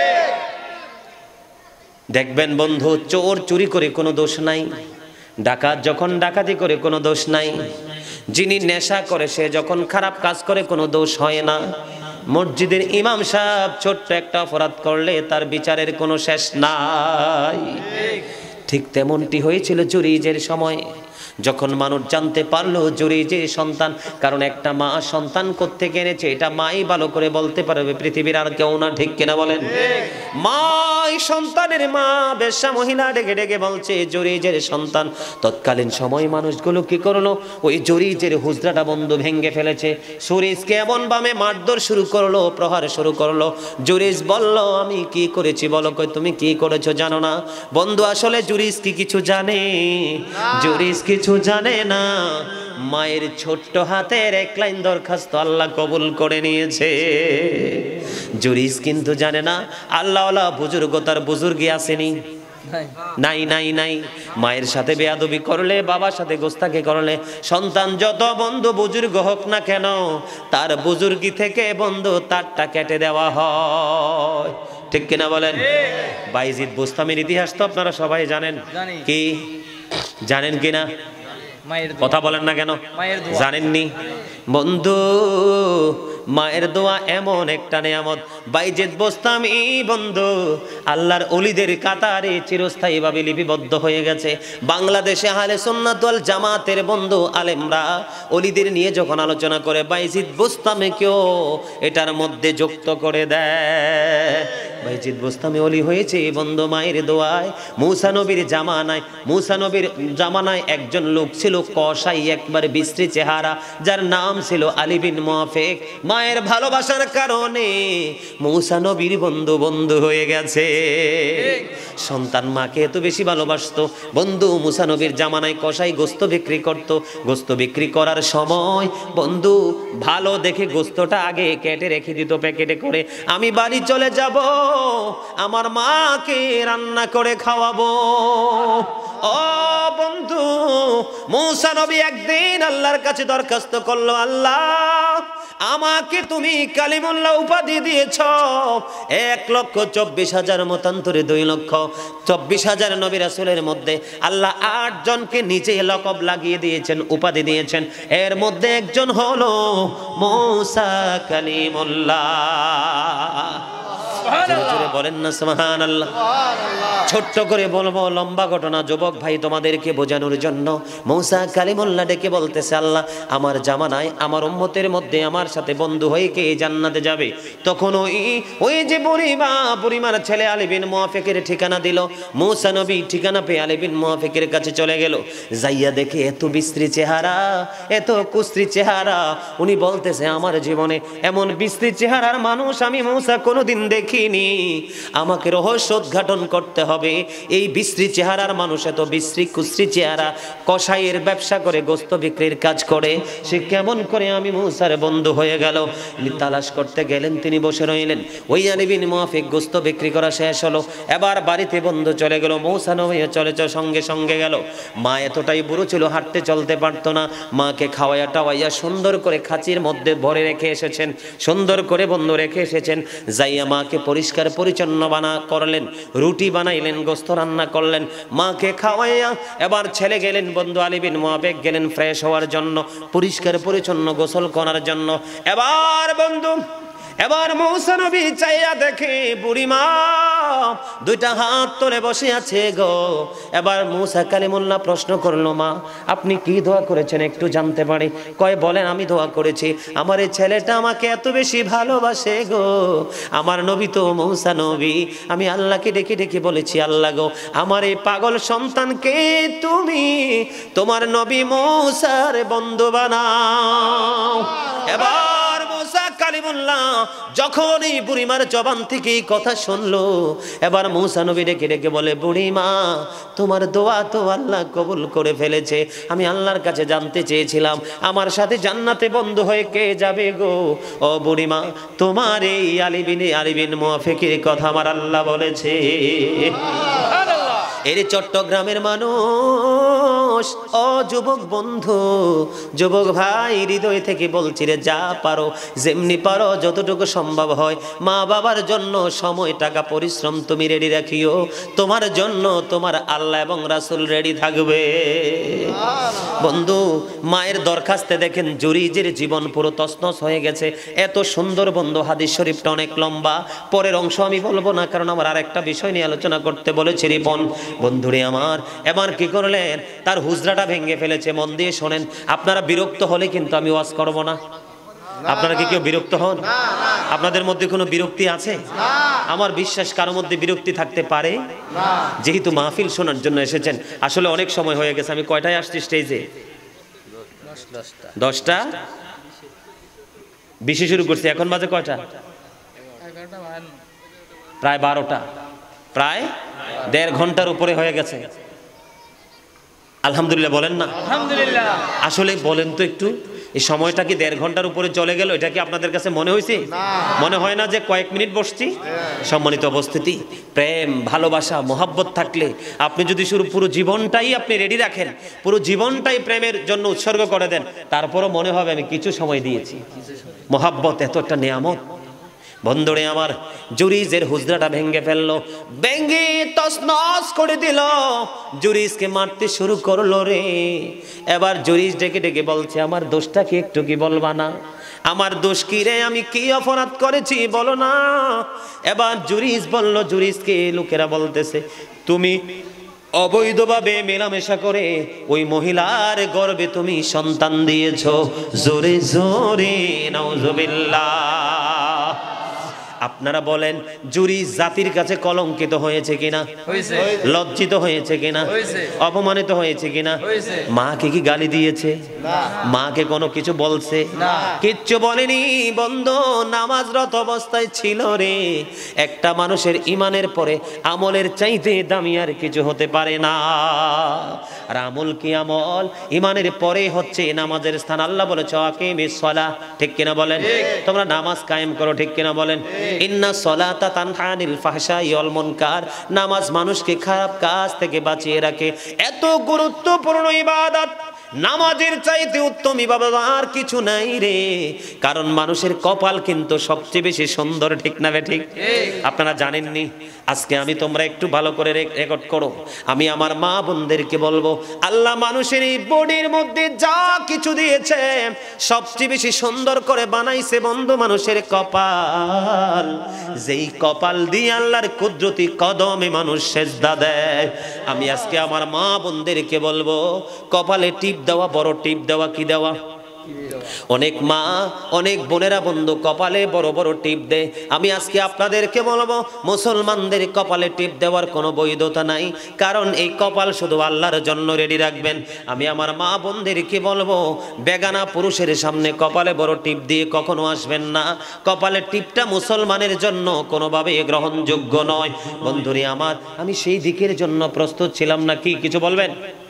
দেখবেন বন্ধু, চোর চুরি করে কোনো দোষ নাই, ডাকাত যখন ডাকাতি করে কোনো দোষ নাই, যিনি নেশা করে সে যখন খারাপ কাজ করে কোনো দোষ হয় না, মসজিদের ইমাম সাহেব ছোট্ট একটা অপরাধ করলে তার বিচারের কোনো শেষ নাই। ঠিক তেমনটি হয়েছিল জুরিজের সময়। যখন মানুষ জানতে পারলো জুরিজের সন্তান, কারণ একটা মা সন্তান কোত্থেকে এনেছে এটা মাই ভালো করে বলতে পারবে, পৃথিবীর আর কেউ না, ঠিক কিনা বলেন? মা সন্তানের মা বেশ্যা মহিলা ডেকে ডেকে বলছে জুরিজের সন্তান। তৎকালীন সময় মানুষগুলো কি করলো, ওই জুরিজের হুজরাটা বন্ধু ভেঙে ফেলেছে। জুরিজকে এমন ভাবে মারধর শুরু করলো, প্রহার শুরু করলো। জুরিজ বলল আমি কি করেছি বলো? কই তুমি কি করেছো জানো না? বন্ধু আসলে জুরিজ কি কিছু জানে? জুরিজ কিছু জানে না। মায়ের ছোট্ট হাতের এক লাইন দরখাস্ত আল্লাহ কবুল করে নিয়েছে। জুরিজ কিন্তু জানে না আল্লাহওয়ালা বুজুর্গতার বুজুর্গি আসেনি, নাই নাই নাই। মায়ের সাথে বেয়াদবি করলে, বাবার সাথে গোস্তাখি করলে, সন্তান যত বন্ধু বুজুর্গ হোক না কেন, তার বুজুর্গি থেকে বন্ধু তারটা কেটে দেওয়া হয়, ঠিক কিনা বলেন? বাইজিদ বুস্তামির ইতিহাস তো আপনারা সবাই জানেন, কি জানেন কিনা? কথা বলেন না কেন? জানেননি? বন্ধু মায়ের দোয়া এমন একটা নেয়ামত। বাইজিদ বুস্তামি বন্ধু আল্লাহর ওলিদের কাতারে চিরস্থায়ী ভাবে লিপিবদ্ধ হয়ে গেছে। বাংলাদেশে আহলে সুন্নাত ওয়াল জামাতের বন্ধু আলেমরা ওলিদের নিয়ে যখন আলোচনা করে, বাইজিদ বুস্তামিকেও এটার মধ্যে যুক্ত করে দেয়। বাইজিদ বুস্তামি ওলি হয়েছে বন্ধু মায়ের দোয়ায়। মূসা নবীর জামানায় একজন লোক ছিল কসাই, একবার বিশ্রী চেহারা, যার নাম ছিল আলী বিন মুআফিক। মায়ের ভালোবাসার কারণে মূসা নবীর বন্ধু হয়ে গেছে। সন্তান মাকে এত বেশি ভালোবাসতো বন্ধু। মূসা নবীর জামানায় কসাই গোস্ত বিক্রি করত। গোস্ত বিক্রি করার সময় বন্ধু ভালো দেখে গোস্তটা আগে কেটে রেখে দিত প্যাকেটে করে, আমি বাড়ি চলে যাব, আমার মাকে রান্না করে খাওয়াবো। ও বন্ধু, মূসা নবী একদিন আল্লাহর কাছে দরখাস্ত করলো, আল্লাহ আমাকে তুমি কালিমুল্লাহ উপাধি দিয়েছ, 1,24,000 মতান্তরে 2,24,000 নবী রাসূলের মধ্যে আল্লাহ 8 জনকে নিজে লকব লাগিয়ে দিয়েছেন, উপাধি দিয়েছেন। এর মধ্যে একজন হলো মূসা কালিমুল্লাহ। জোরে বলেন না সুবহানাল্লাহ। ছোট্ট করে বলবো, লম্বা ঘটনা যুবক ভাই তোমাদেরকে বোঝানোর জন্য। মূসা কালিমুল্লাহ ডেকে বলতেছে, আল্লাহ আমার জামানায় আমার উম্মতের মধ্যে আমার সাথে বন্ধু হয়ে কে জান্নাতে যাবে? তখন ওই যে বুড়িমার ছেলে আলী বিন মুআফিকের ঠিকানা দিল। মূসা নবী ঠিকানা পেয়ে আলী বিন মুআফিকের কাছে চলে গেল। যাইয়া দেখে এত বিশ্রী চেহারা, এত কুশ্রী চেহারা। উনি বলতেছে আমার জীবনে এমন বিশ্রী চেহারার মানুষ আমি মূসা কোনোদিন দেখিনি, আমাকে রহস্য উদ্ঘাটন করতে হবে। এই বিশ্রী চেহারার মানুষ, এত বিশ্রী কুশ্রী চেহারা, কসাইয়ের ব্যবসা করে, গোস্ত বিক্রির কাজ করে, সে কেমন করে আমি মূসার বন্ধু হয়ে গেল? তালাশ করতে গেলেন, তিনি বসে রইলেন। ওই আলী বিন মুআফিক গোস্ত বিক্রি করা শেষ হলো, এবার বাড়িতে বন্ধু চলে গেল। মূসা নবী সঙ্গে সঙ্গে গেল। মা এতটাই বুড়ো ছিল, হাঁটতে চলতে পারতো না। মাকে খাওয়াইয়া টাওয়াইয়া সুন্দর করে খাঁচির মধ্যে ভরে রেখে এসেছেন, সুন্দর করে বন্ধু রেখে এসেছেন। যাইয়া মাকে পরিষ্কার পরিচ্ছন্ন করলেন, রুটি বানাইলেন, গোস্ত রান্না করলেন, মাকে খাওয়াইয়া এবার ছেলে গেলেন বন্ধু আলী বিন মুআফিক গেলেন ফ্রেশ হওয়ার জন্য, পরিষ্কার পরিচ্ছন্ন গোসল করার জন্য। এবার মূসা নবী চাইয়া দেখে বুড়িমা দুইটা হাত তুলে বসে আছে গো। এবার মূসা কালিমুল্লাহ প্রশ্ন করলো, মা আপনি কি দোয়া করেছেন একটু জানতে পারি? কয় বলেন। আমি দোয়া করেছি আমার এই ছেলেটা আমাকে এত বেশি ভালোবাসে গো, আমার নবী তো মূসা নবী, আমি আল্লাহকে ডেকে ডেকে বলেছি, আল্লাহ গো আমার এই পাগল সন্তানকে তুমি তোমার নবী মূসার বন্ধু বানাও। এবার মূসা কালিমুল্লাহ যখন এই বুড়িমার জবান থেকে এই কথা শুনলো, এবার মূসা নবী ডেকে ডেকে বলে, বুড়িমা তোমার দোয়া তো আল্লাহ কবুল করে ফেলেছে। আমি আল্লাহর কাছে জানতে চেয়েছিলাম আমার সাথে জান্নাতে বন্ধু হয়ে কে যাবে গো। ও বুড়িমা তোমার এই আলী বিন মুআফিকের কথা আমার আল্লাহ বলেছে। এর চট্টগ্রামের মানুষ, ও যুবক বন্ধু, যুবক ভাই হৃদয় থেকে বলছি রে, যা পারো যেমনি পারো যতটুকু সম্ভব হয় মা বাবার জন্য সময় টাকা পরিশ্রম তুমি রেডি রাখিও, তোমার জন্য তোমার আল্লাহ এবং রাসূল রেডি থাকবে। বন্ধু মায়ের দরখাস্তে দেখেন জুরিজের জীবন পুরো তছনছ হয়ে গেছে। এত সুন্দর বন্ধু, হাদিস শরীফটা অনেক লম্বা, পরের অংশ আমি বলবো না কারণ আমার আরেকটা বিষয় নিয়ে আলোচনা করতে বলেছি রিপন। বন্ধুরে আমার এবার কি করলেন, তার হুজরাটা ভেঙে ফেলেছে। মন দিয়ে শোনেন, আপনারা বিরক্ত হলে কিন্তু আমি ওয়াজ করব না। আপনারা কি কেউ বিরক্ত হন? আপনাদের মধ্যে কোনো বিরক্তি আছে? আমার বিশ্বাস কারোর মধ্যে বিরক্তি থাকতে পারে। যেহেতু মাহফিল শোনার জন্য এসেছেন, আসলে অনেক সময় হয়ে গেছে। আমি কয়টায় আসছি স্টেজে? 10টা 20 শুরু করছি, এখন বাজে কয়টা? প্রায় 12টা, প্রায় 1.5 ঘন্টার উপরে হয়ে গেছে। আলহামদুলিল্লাহ বলেন না? আলহামদুলিল্লাহ। আসলে বলেন তো একটু, এই সময়টা কি 1.5 ঘন্টার উপরে চলে গেল? এটা কি আপনাদের কাছে মনে হয়েছে? মনে হয় না যে কয়েক মিনিট বসছি? সম্মানিত উপস্থিতি, প্রেম, ভালোবাসা, মোহাব্বত থাকলে আপনি যদি পুরো জীবনটাই আপনি রেডি রাখেন, পুরো জীবনটাই প্রেমের জন্য উৎসর্গ করে দেন, তারপরও মনে হবে আমি কিছু সময় দিয়েছি। মোহাব্বত এত একটা নিয়ামত। বন্ধুরে আমার, জুরিজের হুজরাটা ভেঙে ফেললো, ভেঙে তছনছ করে দিল। জুরিজকে মারতে শুরু করলো রে। এবার জুরিজ ডেকে ডেকে বলছে, আমার দোষটা কি একটু কি বলবা না? আমার দোষ কি রে? আমি কি অপরাধ করেছি বলো না? এবার জুরিজ বলল, জুরিজকে লোকেরা বলতেছে, তুমি অবৈধভাবে মেলামেশা করে ওই মহিলার গর্ভে তুমি সন্তান দিয়েছো। জোরে জোরে নাউজুবিল্লাহ। আপনারা বলেন, জুরিজ জাতির কাছে কলঙ্কিত হয়েছে কিনা? লজ্জিত হয়েছে কিনা? অপমানিত হয়েছে কিনা? মাকে কি গালি দিয়েছে? মাকে কোনো কিছু বলছে? কিচ্ছু বলেনি। বন্ধু নামাজরত অবস্থায় ছিল রে। একটা মানুষের ইমানের পরে আমলের চাইতে দামি আর কিছু হতে পারে না। আর আমল কি আমল? ইমানের পরে হচ্ছে নামাজের স্থান। আল্লাহ বলেছে, আকিমিস সালাহ, ঠিক কিনা বলেন? তোমরা নামাজ কায়েম করো, ঠিক কিনা বলেন? ইন্না সলাতা তানহা আনিল ফাহশাই ওয়াল মুনকার। নামাজ মানুষকে খারাপ কাজ থেকে বাঁচিয়ে রাখে। এত গুরুত্বপূর্ণ ইবাদত, নামাজের চাইতে উত্তম ইবাদত আর কিছু নাই রে। কারণ মানুষের কপাল কিন্তু সবচেয়ে বেশি সুন্দর, ঠিক না বে ঠিক? আপনারা জানেননি? আজকে আমি, তোমরা একটু ভালো করে রেকর্ড করো। আমি আমার মা বোনদেরকে বলবো, আল্লাহ মানুষের এই বডির মধ্যে যা কিছু দিয়েছে সবচেয়ে বেশি সুন্দর করে বানাইছে বন্ধু মানুষের কপাল। যেই কপাল দিয়ে আল্লাহর কুদরতি কদমে মানুষ সেজদা দেয়। আমি আজকে আমার মা বোনদেরকে বলবো, কপালে টিপ দেওয়া, বড় টিপ দেওয়া, কি দেওয়া? অনেক মা, অনেক বোনেরা বন্ধু কপালে বড় বড় টিপ দেয়। আমি আজকে আপনাদেরকে বলবো, মুসলমানদের কপালে টিপ দেওয়ার কোনো বৈধতা নাই। কারণ এই কপাল শুধু আল্লাহর জন্য রেডি রাখবেন। আমি আমার মা বোনদেরকে বলবো, বেগানা পুরুষের সামনে কপালে বড় টিপ দিয়ে কখনো আসবেন না। কপালের টিপটা মুসলমানের জন্য কোনোভাবে গ্রহণযোগ্য নয়। বন্ধুরে আমার, আমি সেই দিকের জন্য প্রস্তুত ছিলাম না। কি কিছু বলবেন?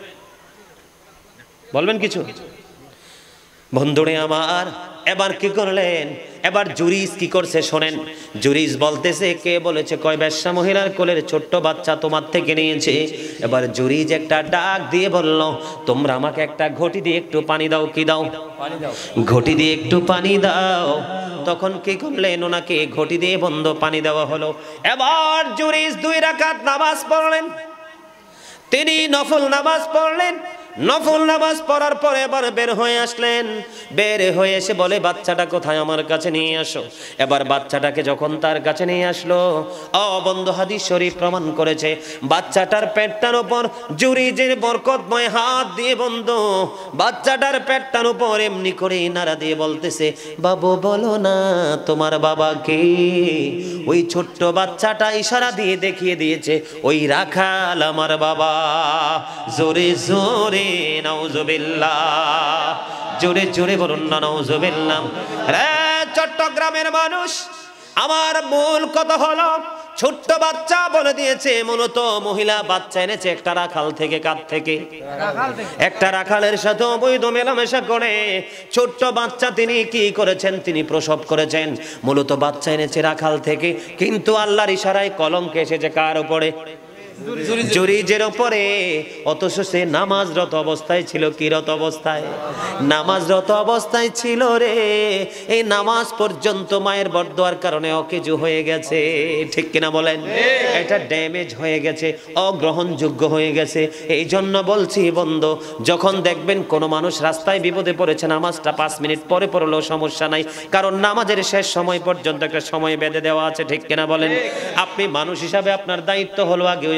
বলবেন কিছু? বন্ধুরে আমার, এবার কি করলেন? এবার জুরিজ কি করছে শোনেন। জুরিজ বলতেছে, কে বলেছে? কয় বেশ্যা মহিলার কোলের ছোট্ট বাচ্চা তোমার থেকে নিয়েছে। এবার জুরিজ একটা ডাক দিয়ে বলল, তোমরা আমাকে একটা ঘটি দিয়ে একটু পানি দাও। কি দাও? ঘটি দিয়ে একটু পানি দাও। তখন কি করলেন? ওনাকে ঘটি দিয়ে বন্ধ পানি দেওয়া হলো। এবার জুরিজ 2 রাকাত নামাজ পড়লেন। তিনি নফল নামাজ পড়লেন। নফল নামাজ পড়ার পরে এবার বের হয়ে আসলেন। বের হয়ে এসে বলে, বাচ্চাটা কোথায়? আমার কাছে নিয়ে আসো। এবার বাচ্চাটাকে যখন তার কাছে নিয়ে আসলো, বন্ধু হাদিস শরীফ প্রমাণ করেছে, বাচ্চাটার পেটটার উপর জুরিজের বরকতময় হাত দিয়ে বন্ধু বাচ্চাটার পেটটার উপর এমনি করে নাড়া দিয়ে বলতেছে, বাবু বলো না তোমার বাবা কে? ওই ছোট্ট বাচ্চাটা ইশারা দিয়ে দেখিয়ে দিয়েছে, ওই রাখাল আমার বাবা। জোরে জোরে নাউজুবিল্লাহ, জোরে জোরে বলুন না নাউজুবিল্লাহ। রে চট্টগ্রামের মানুষ, আমার মূল কথা হলো, ছোট্ট বাচ্চা বলে দিয়েছে, মূলত মহিলা বাচ্চা এনেছে একটা রাখাল থেকে। কার থেকে? একটা রাখালের সাথে অবৈধ মেলামেশা করে ছোট্ট বাচ্চা তিনি কি করেছেন? তিনি প্রসব করেছেন। মূলত বাচ্চা এনেছে রাখাল থেকে, কিন্তু আল্লাহর ইশারায় কলঙ্ক এসেছে কার উপরে? জুরিজের উপরে। অথচ সে নামাজরত অবস্থায় ছিল। কি রত অবস্থায়? নামাজরত অবস্থায় ছিল রে। এই নামাজ পর্যন্ত মায়ের বরদোয়ার কারণে অকেজু হয়ে গেছে, ঠিক কিনা বলেন? এটা ড্যামেজ হয়ে গেছে, অগ্রহণযোগ্য হয়ে গেছে। এই জন্য বলছি বন্ধু, যখন দেখবেন কোনো মানুষ রাস্তায় বিপদে পড়েছে, নামাজটা 5 মিনিট পরে পড়লেও সমস্যা নাই। কারণ নামাজের শেষ সময় পর্যন্ত একটা সময় বেঁধে দেওয়া আছে, ঠিক কিনা বলেন? আপনি মানুষ হিসাবে আপনার দায়িত্ব হলো আগে ওই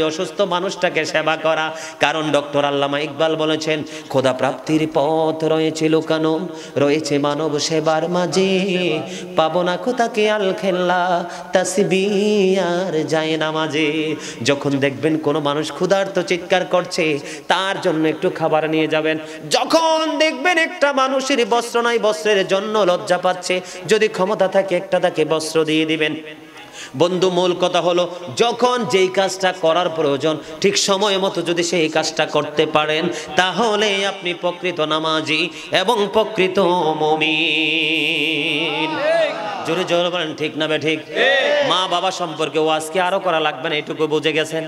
অসুস্থ মানুষটাকে সেবা করা। কারণ ডক্টর আল্লামা ইকবাল বলেছেন, খোদা প্রাপ্তির পথ রয়েছে লুকানো, রয়েছে মানব সেবার মাঝে, পাবো না খোদাকে আল খেল্লা তাসবিহ আর যায় নামাজে। যখন দেখবেন কোনো মানুষ ক্ষুধার্ত চিৎকার করছে, তার জন্য একটু খাবার নিয়ে যাবেন। যখন দেখবেন একটা মানুষের বস্ত্র নাই, বস্ত্রের জন্য লজ্জা পাচ্ছে, যদি ক্ষমতা থাকে একটা তাকে বস্ত্র দিয়ে দিবেন। বন্ধু, মূল কথা হলো, যখন যেই কাজটা করার প্রয়োজন ঠিক সময় মতো যদি সেই কাজটা করতে পারেন, তাহলে আপনি প্রকৃত নামাজি এবং প্রকৃত মুমিন। জোরে জোরে বলেন ঠিক না ঠিক? মা বাবা সম্পর্কে ওয়াজকে আরো করা লাগবে না, এটুকু বুঝে গেছেন?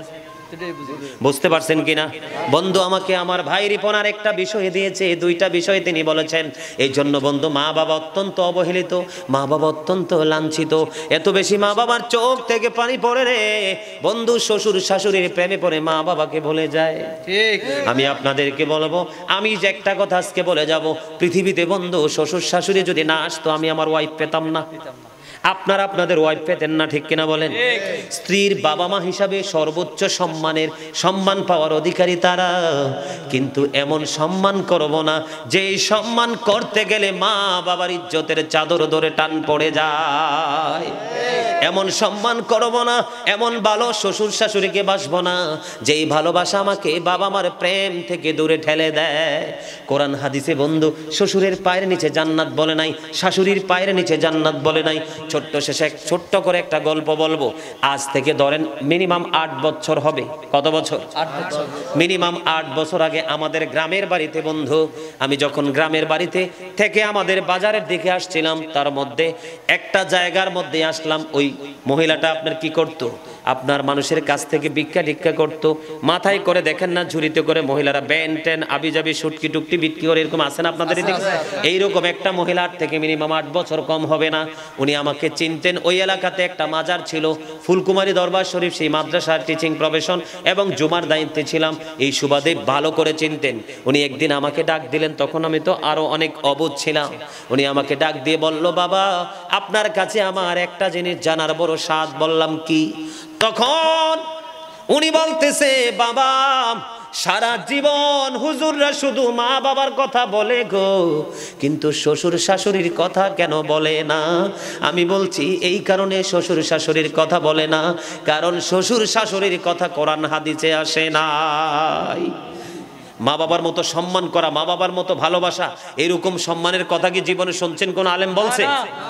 বুঝতে পারছেন কিনা? বন্ধু, আমাকে আমার ভাই রিপনার একটা বিষয় দিয়েছে, দুইটা বিষয় তিনি বলেছেন। এই জন্য বন্ধু, মা বাবা অত্যন্ত অবহেলিত, মা বাবা অত্যন্ত লাঞ্ছিত। এত বেশি মা বাবার চোখ থেকে পানি পড়ে রে বন্ধু, শ্বশুর শাশুড়ির প্রেমে পড়ে মা বাবাকে ভুলে যায়। আমি আপনাদেরকে বলবো, আমি যে একটা কথা আজকে বলে যাব, পৃথিবীতে বন্ধু শ্বশুর শাশুড়ি যদি না আসতো, আমি আমার ওয়াইফ পেতাম না। আপনারা আপনাদের ওয়াইফ পেতেন না, ঠিক কিনা বলেন? স্ত্রীর বাবা মা হিসাবে সর্বোচ্চ সম্মান পাওয়ার অধিকারী তারা, কিন্তু এমন সম্মান করব না যে সম্মান করতে গেলে মা বাবার ইজ্জতের চাদর ধরে টান পড়ে যায়। এমন সম্মান করব না, এমন ভালো শ্বশুর শাশুড়িকে বাসবো না যেই ভালোবাসা আমাকে বাবা মার প্রেম থেকে দূরে ঠেলে দেয়। কোরআন হাদিসে বন্ধু শ্বশুরের পায়ের নিচে জান্নাত বলে নাই, শাশুড়ির পায়ের নিচে জান্নাত বলে নাই। ছোট্ট শেষে ছোট্ট করে একটা গল্প বলবো। আজ থেকে ধরেন মিনিমাম 8 বছর হবে। কত বছর? 8 বছর। মিনিমাম 8 বছর আগে আমাদের গ্রামের বাড়িতে বন্ধু, আমি যখন গ্রামের বাড়িতে থেকে আমাদের বাজারের দিকে আসছিলাম, তার মধ্যে একটা জায়গার মধ্যে আসলাম। ওই মহিলাটা আপনার কি করতো, আপনার মানুষের কাছ থেকে ভিক্ষা টিক্ষা করতো। মাথায় করে দেখেন না ঝুড়িতে করে মহিলারা ব্যান ট্যান আবিজাবি সুটকি টুকটি বিক্রি করে, এরকম আছেন আপনাদের এদিকে? এইরকম একটা মহিলার থেকে মিনিমাম 8 বছর কম হবে না। উনি আমাকে চিনতেন। ওই এলাকাতে একটা মাজার ছিল, ফুলকুমারী দরবার শরীফ, সেই মাদ্রাসার টিচিং প্রফেশন এবং জুমার দায়িত্বে ছিলাম, এই সুবাদে ভালো করে চিনতেন। উনি একদিন আমাকে ডাক দিলেন, তখন আমি তো আরো অনেক অবুঝ ছিলাম। উনি আমাকে ডাক দিয়ে বলল, বাবা আপনার কাছে আমার একটা জিনিস জানার বড় স্বাদ। বললাম কি? তখন উনি বলতেছে, বাবা সারা জীবন হুজুররা শুধু মা বাবার কথা বলে গো, কিন্তু শ্বশুর শাশুড়ির কথা কেন বলে না? আমি বলছি এই কারণে শ্বশুর শাশুড়ির কথা বলে না, কারণ শ্বশুর শাশুড়ির কথা কোরআন হাদিসে আসে নাই। মা বাবার মতো সম্মান করা, মা বাবার মতো ভালোবাসা, এরকম সম্মানের কথা কি জীবনে শুনছেন কোন আলেম বলছে?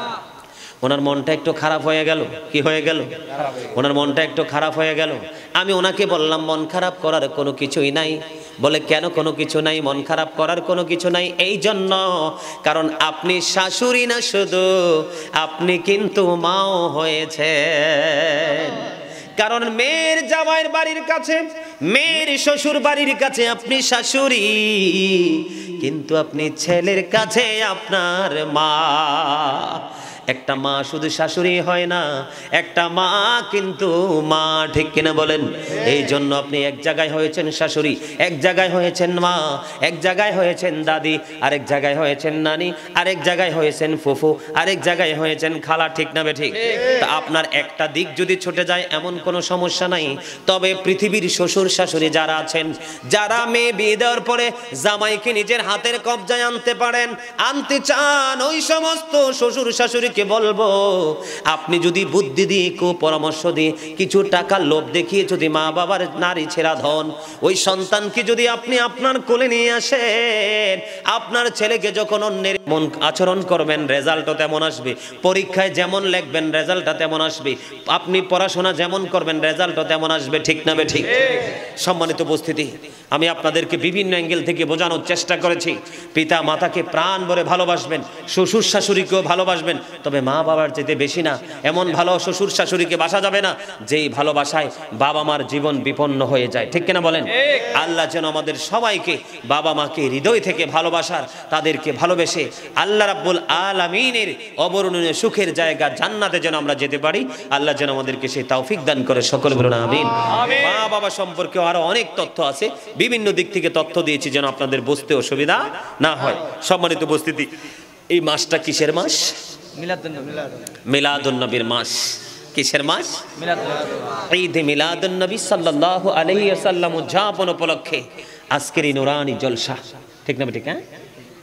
ওনার মনটা একটু খারাপ হয়ে গেল। কি হয়ে গেল? ওনার মনটা একটু খারাপ হয়ে গেল। আমি ওনাকে বললাম, মন খারাপ করার কোনো কিছুই নাই। বলে কেন কোনো কিছু নাই? মন খারাপ করার কোনো কিছু নাই এই জন্য, কারণ আপনি শাশুড়ি না শুধু, আপনি কিন্তু মাও হয়েছেন। কারণ মেয়ের জামাইয়ের বাড়ির কাছে, মেয়ের শ্বশুর বাড়ির কাছে আপনি শাশুড়ি, কিন্তু আপনি ছেলের কাছে আপনার মা। একটা মা শুধু শাশুড়ি হয় না, একটা মা কিন্তু মা, ঠিক কিনা বলেন? এই জন্য আপনি এক জায়গায় হয়েছেন শাশুড়ি, এক জায়গায় হয়েছেন মা, এক জায়গায় হয়েছেন দাদি, আরেক জায়গায় হয়েছেন নানি, আরেক জায়গায় হয়েছেন ফুফু, আরেক জায়গায় হয়েছেন খালা, ঠিক না ঠিক? তা আপনার একটা দিক যদি ছুটে যায় এমন কোনো সমস্যা নাই। তবে পৃথিবীর শ্বশুর শাশুড়ি যারা আছেন, যারা মেয়ে বিয়ে দেওয়ার পরে জামাইকে নিজের হাতের কবজায় আনতে পারেন, আনতে চান, ওই সমস্ত শ্বশুর শাশুড়িকে বলবো, আপনি যদি বুদ্ধি দিয়ে, পরামর্শ দিয়ে, কিছু টাকার লোভ দেখিয়ে যদি মা বাবার নারী ছেড়া ধন, ওই সন্তানকে যদি আপনি আপনার কোলে নিয়ে আসেন, আপনার ছেলেকে যখন অন্যের মন আচরণ করবেন, রেজাল্টও তেমন আসবে। পরীক্ষায় যেমন লিখবেন রেজাল্টটা তেমন আসবে। আপনি পড়াশোনা যেমন করবেন রেজাল্টও তেমন আসবে, ঠিক না ঠিক? সম্মানিত উপস্থিতি, আমি আপনাদেরকে বিভিন্ন অ্যাঙ্গেল থেকে বোঝানোর চেষ্টা করেছি। পিতা মাতাকে প্রাণ ভরে ভালোবাসবেন, শ্বশুর শাশুড়িকেও ভালোবাসবেন, তবে মা বাবার যেতে বেশি না। এমন ভালো শ্বশুর শাশুড়িকে বাসা যাবে না যেই ভালোবাসায় বাবা মার জীবন বিপন্ন হয়ে যায়, ঠিক কিনা বলেন? আল্লাহ যেন আমাদের সবাইকে বাবা মাকে হৃদয় থেকে ভালোবাসার, তাদেরকে ভালোবেসে আল্লাহ রাব্বুল আলামিনের অবর্ণনীয় সুখের জায়গা জান্নাতে যেন আমরা যেতে পারি। আল্লাহ যেন আমাদেরকে সেই তৌফিক দান করে, সকলে বলুন আমিন। মা বাবা সম্পর্কে আরো অনেক তথ্য আছে, বিভিন্ন দিক থেকে তথ্য দিয়েছি যেন আপনাদের বুঝতে অসুবিধা না হয়। সম্মানিত উপস্থিতি, এই মাসটা কিসের মাস? মিলাদুন নবীর মাস। কিসের মাস? ঈদ মিলাদুন নবী সাল্লাল্লাহু আলাইহি ওয়াসাল্লাম উদযাপন উপলক্ষে আজকের এই নুরানি জলসা। ঠিক না ঠিক? হ্যাঁ,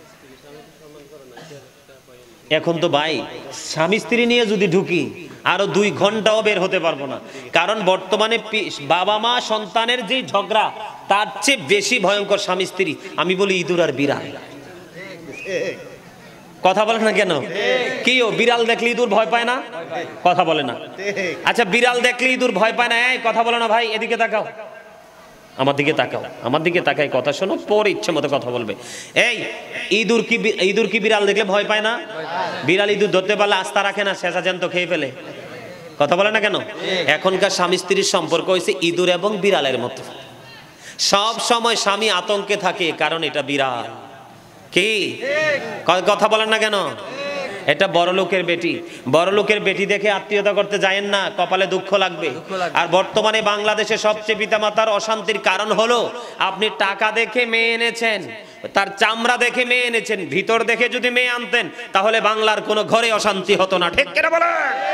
এখন তো ভাই স্বামী স্ত্রী নিয়ে যদি ঢুকি আরো 2 ঘন্টাও বের হতে পারবো না, কারণ বর্তমানে বাবা মা সন্তানের যে ঝগড়া তার চেয়ে বেশি ভয়ঙ্কর স্বামী স্ত্রী। আমি বলি ইঁদুর আর বিড়াল। কথা বলে না কেন? কি ও বিড়াল দেখলে ইঁদুর ভয় পায় না? কথা বলে না। আচ্ছা, বিড়াল দেখলে ইঁদুর ভয় পায় না? এই কথা বলে না ভাই, এদিকে তাকাও, আমার দিকে তাকাও, আমার দিকে তাকাই কথা শোনো, পরে ইচ্ছে মতো কথা বলবে। এই ইঁদুর কি বিড়াল দেখলে ভয় পায় না? বিড়াল ইঁদুর ধরতে পারলে আস্থা রাখে না, শেষা জ্যান্ত খেয়ে ফেলে। কথা বলে না কেন? এখনকার স্বামী স্ত্রীর সম্পর্ক হয়েছে ইঁদুর এবং বিড়ালের মতো। সব সময় স্বামী আতঙ্কে থাকে, কারণ এটা বিড়াল। কি কথা বলেন না কেন? এটা বড় লোকের বেটি, বড় লোকের বেটি দেখে আত্মীয়তা করতে যায়েন না, কপালে দুঃখ লাগবে। আর বর্তমানে বাংলাদেশে সবচেয়ে পিতামাতার অশান্তির কারণ হলো আপনি টাকা দেখে মেয়ে এনেছেন, তার চামড়া দেখে মেয়ে এনেছেন, ভিতর দেখে যদি মেয়ে আনতেন তাহলে বাংলার কোনো ঘরে অশান্তি হতো না। ঠিক কেন বলেন?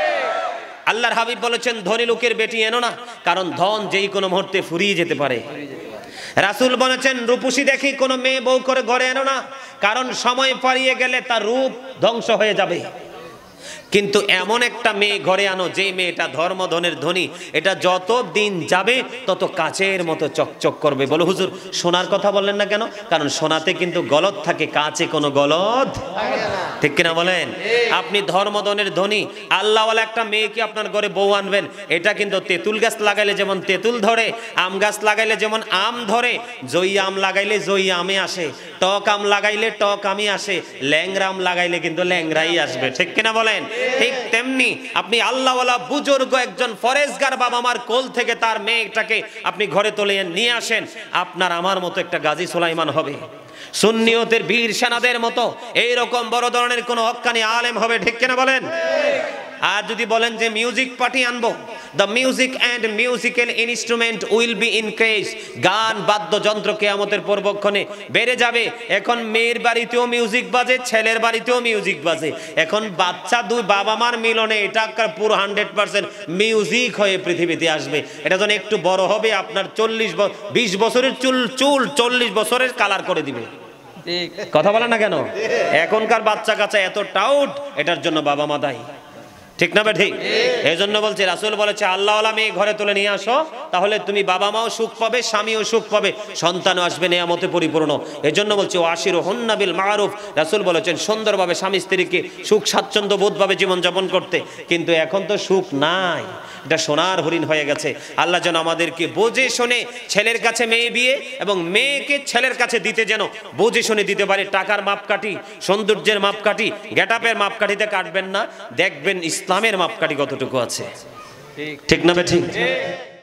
আল্লাহর হাবিব বলেছেন ধনী লোকের বেটি এনো না, কারণ ধন যেই কোনো মুহূর্তে ফুরিয়ে যেতে পারে। রাসূল বলেছেন রূপসী দেখি কোনো মেয়ে বউ করে ঘরে এনো না, কারণ সময় পারিয়ে গেলে তার রূপ ধ্বংস হয়ে যাবে। কিন্তু এমন একটা মেয়ে ঘরে আনো যে মেয়েটা ধর্মধনের ধনী, এটা যত দিন যাবে তত কাচের মতো চকচক করবে। বলো হুজুর সোনার কথা বললেন না কেন? কারণ সোনাতে কিন্তু গলদ থাকে, কাচে কোনো গলদ থাকে না। ঠিক কিনা বলেন? আপনি ধর্মধনের ধনী, আল্লাহওয়ালা একটা মেয়েকে আপনার ঘরে বউ আনবেন, এটা কিন্তু তেঁতুল গাছ লাগাইলে যেমন তেঁতুল ধরে, আম গাছ লাগাইলে যেমন আম ধরে, জয়ী আম লাগাইলে জয়ী আমে আসে, টক আম লাগাইলে টক আমে আসে, ল্যাংরা আম লাগাইলে কিন্তু ল্যাংরাই আসবে। ঠিক কিনা বলেন? ঠিক তেমনি আপনি আল্লাহওয়ালা বুজুর্গ একজন ফরেজগার বাবা মার কোল থেকে তার মেয়েটাকে আপনি ঘরে তুলে নিয়ে আসেন, আপনার আমার মতো একটা গাজী সুলাইমান হবে, সুন্নিয়তের বীর সেনাদের মতো এইরকম বড় ধরনের কোন হক্কানি আলেম হবে। ঠিক কিনা বলেন? আর যদি বলেন যে মিউজিক পার্টি আনবো, the music and musical instrument will be increase, গান বাদ্যযন্ত্র কিয়ামতের পূর্বক্ষণে বেড়ে যাবে। এখন মেয়ের বাড়িতেও মিউজিক বাজে, ছেলের বাড়িতেও মিউজিক বাজে। এখন বাচ্চা দুই বাবা মার মিলনে এটা পুরো 100% মিউজিক হয়ে পৃথিবীতে আসবে। এটা যখন একটু বড় হবে আপনার 20 বছরের চুল 40 বছরের কালার করে দিবে। কথা বলে না কেন? এখনকার বাচ্চা কাচ্চা এত টাউট, এটার জন্য বাবা মা দায়ী। ঠিক না ঠিক? এই জন্য বলছে রাসূল বলেছে আল্লাহওয়ালা মেয়ে ঘরে তুলে নিয়ে আসো, তাহলে তুমি বাবা মাও সুখ পাবে, স্বামীও সুখ পাবে, সন্তানও আসবে নিয়ামতে পরিপূর্ণ। এই জন্য বলছে ওয়াশিরুহুন্না বিল মারুফ। রাসূল বলেছেন সুন্দরভাবে স্বামী স্ত্রীকে সুখ স্বাচ্ছন্দ্য বোধভাবে জীবনযাপন করতে। কিন্তু এখন তো সুখ নাই, এটা সোনার হরিণ হয়ে গেছে। আল্লাহ যেন আমাদেরকে বুঝে শুনে ছেলের কাছে মেয়ে বিয়ে এবং মেয়েকে ছেলের কাছে দিতে যেন বুঝে শুনে দিতে পারে। টাকার মাপকাঠি, সৌন্দর্যের মাপকাঠি, গেটআপের মাপকাঠিতে কাটবেন না, দেখবেন ইসলামের মাপকাঠি কতটুকু আছে। ঠিক না ঠিক?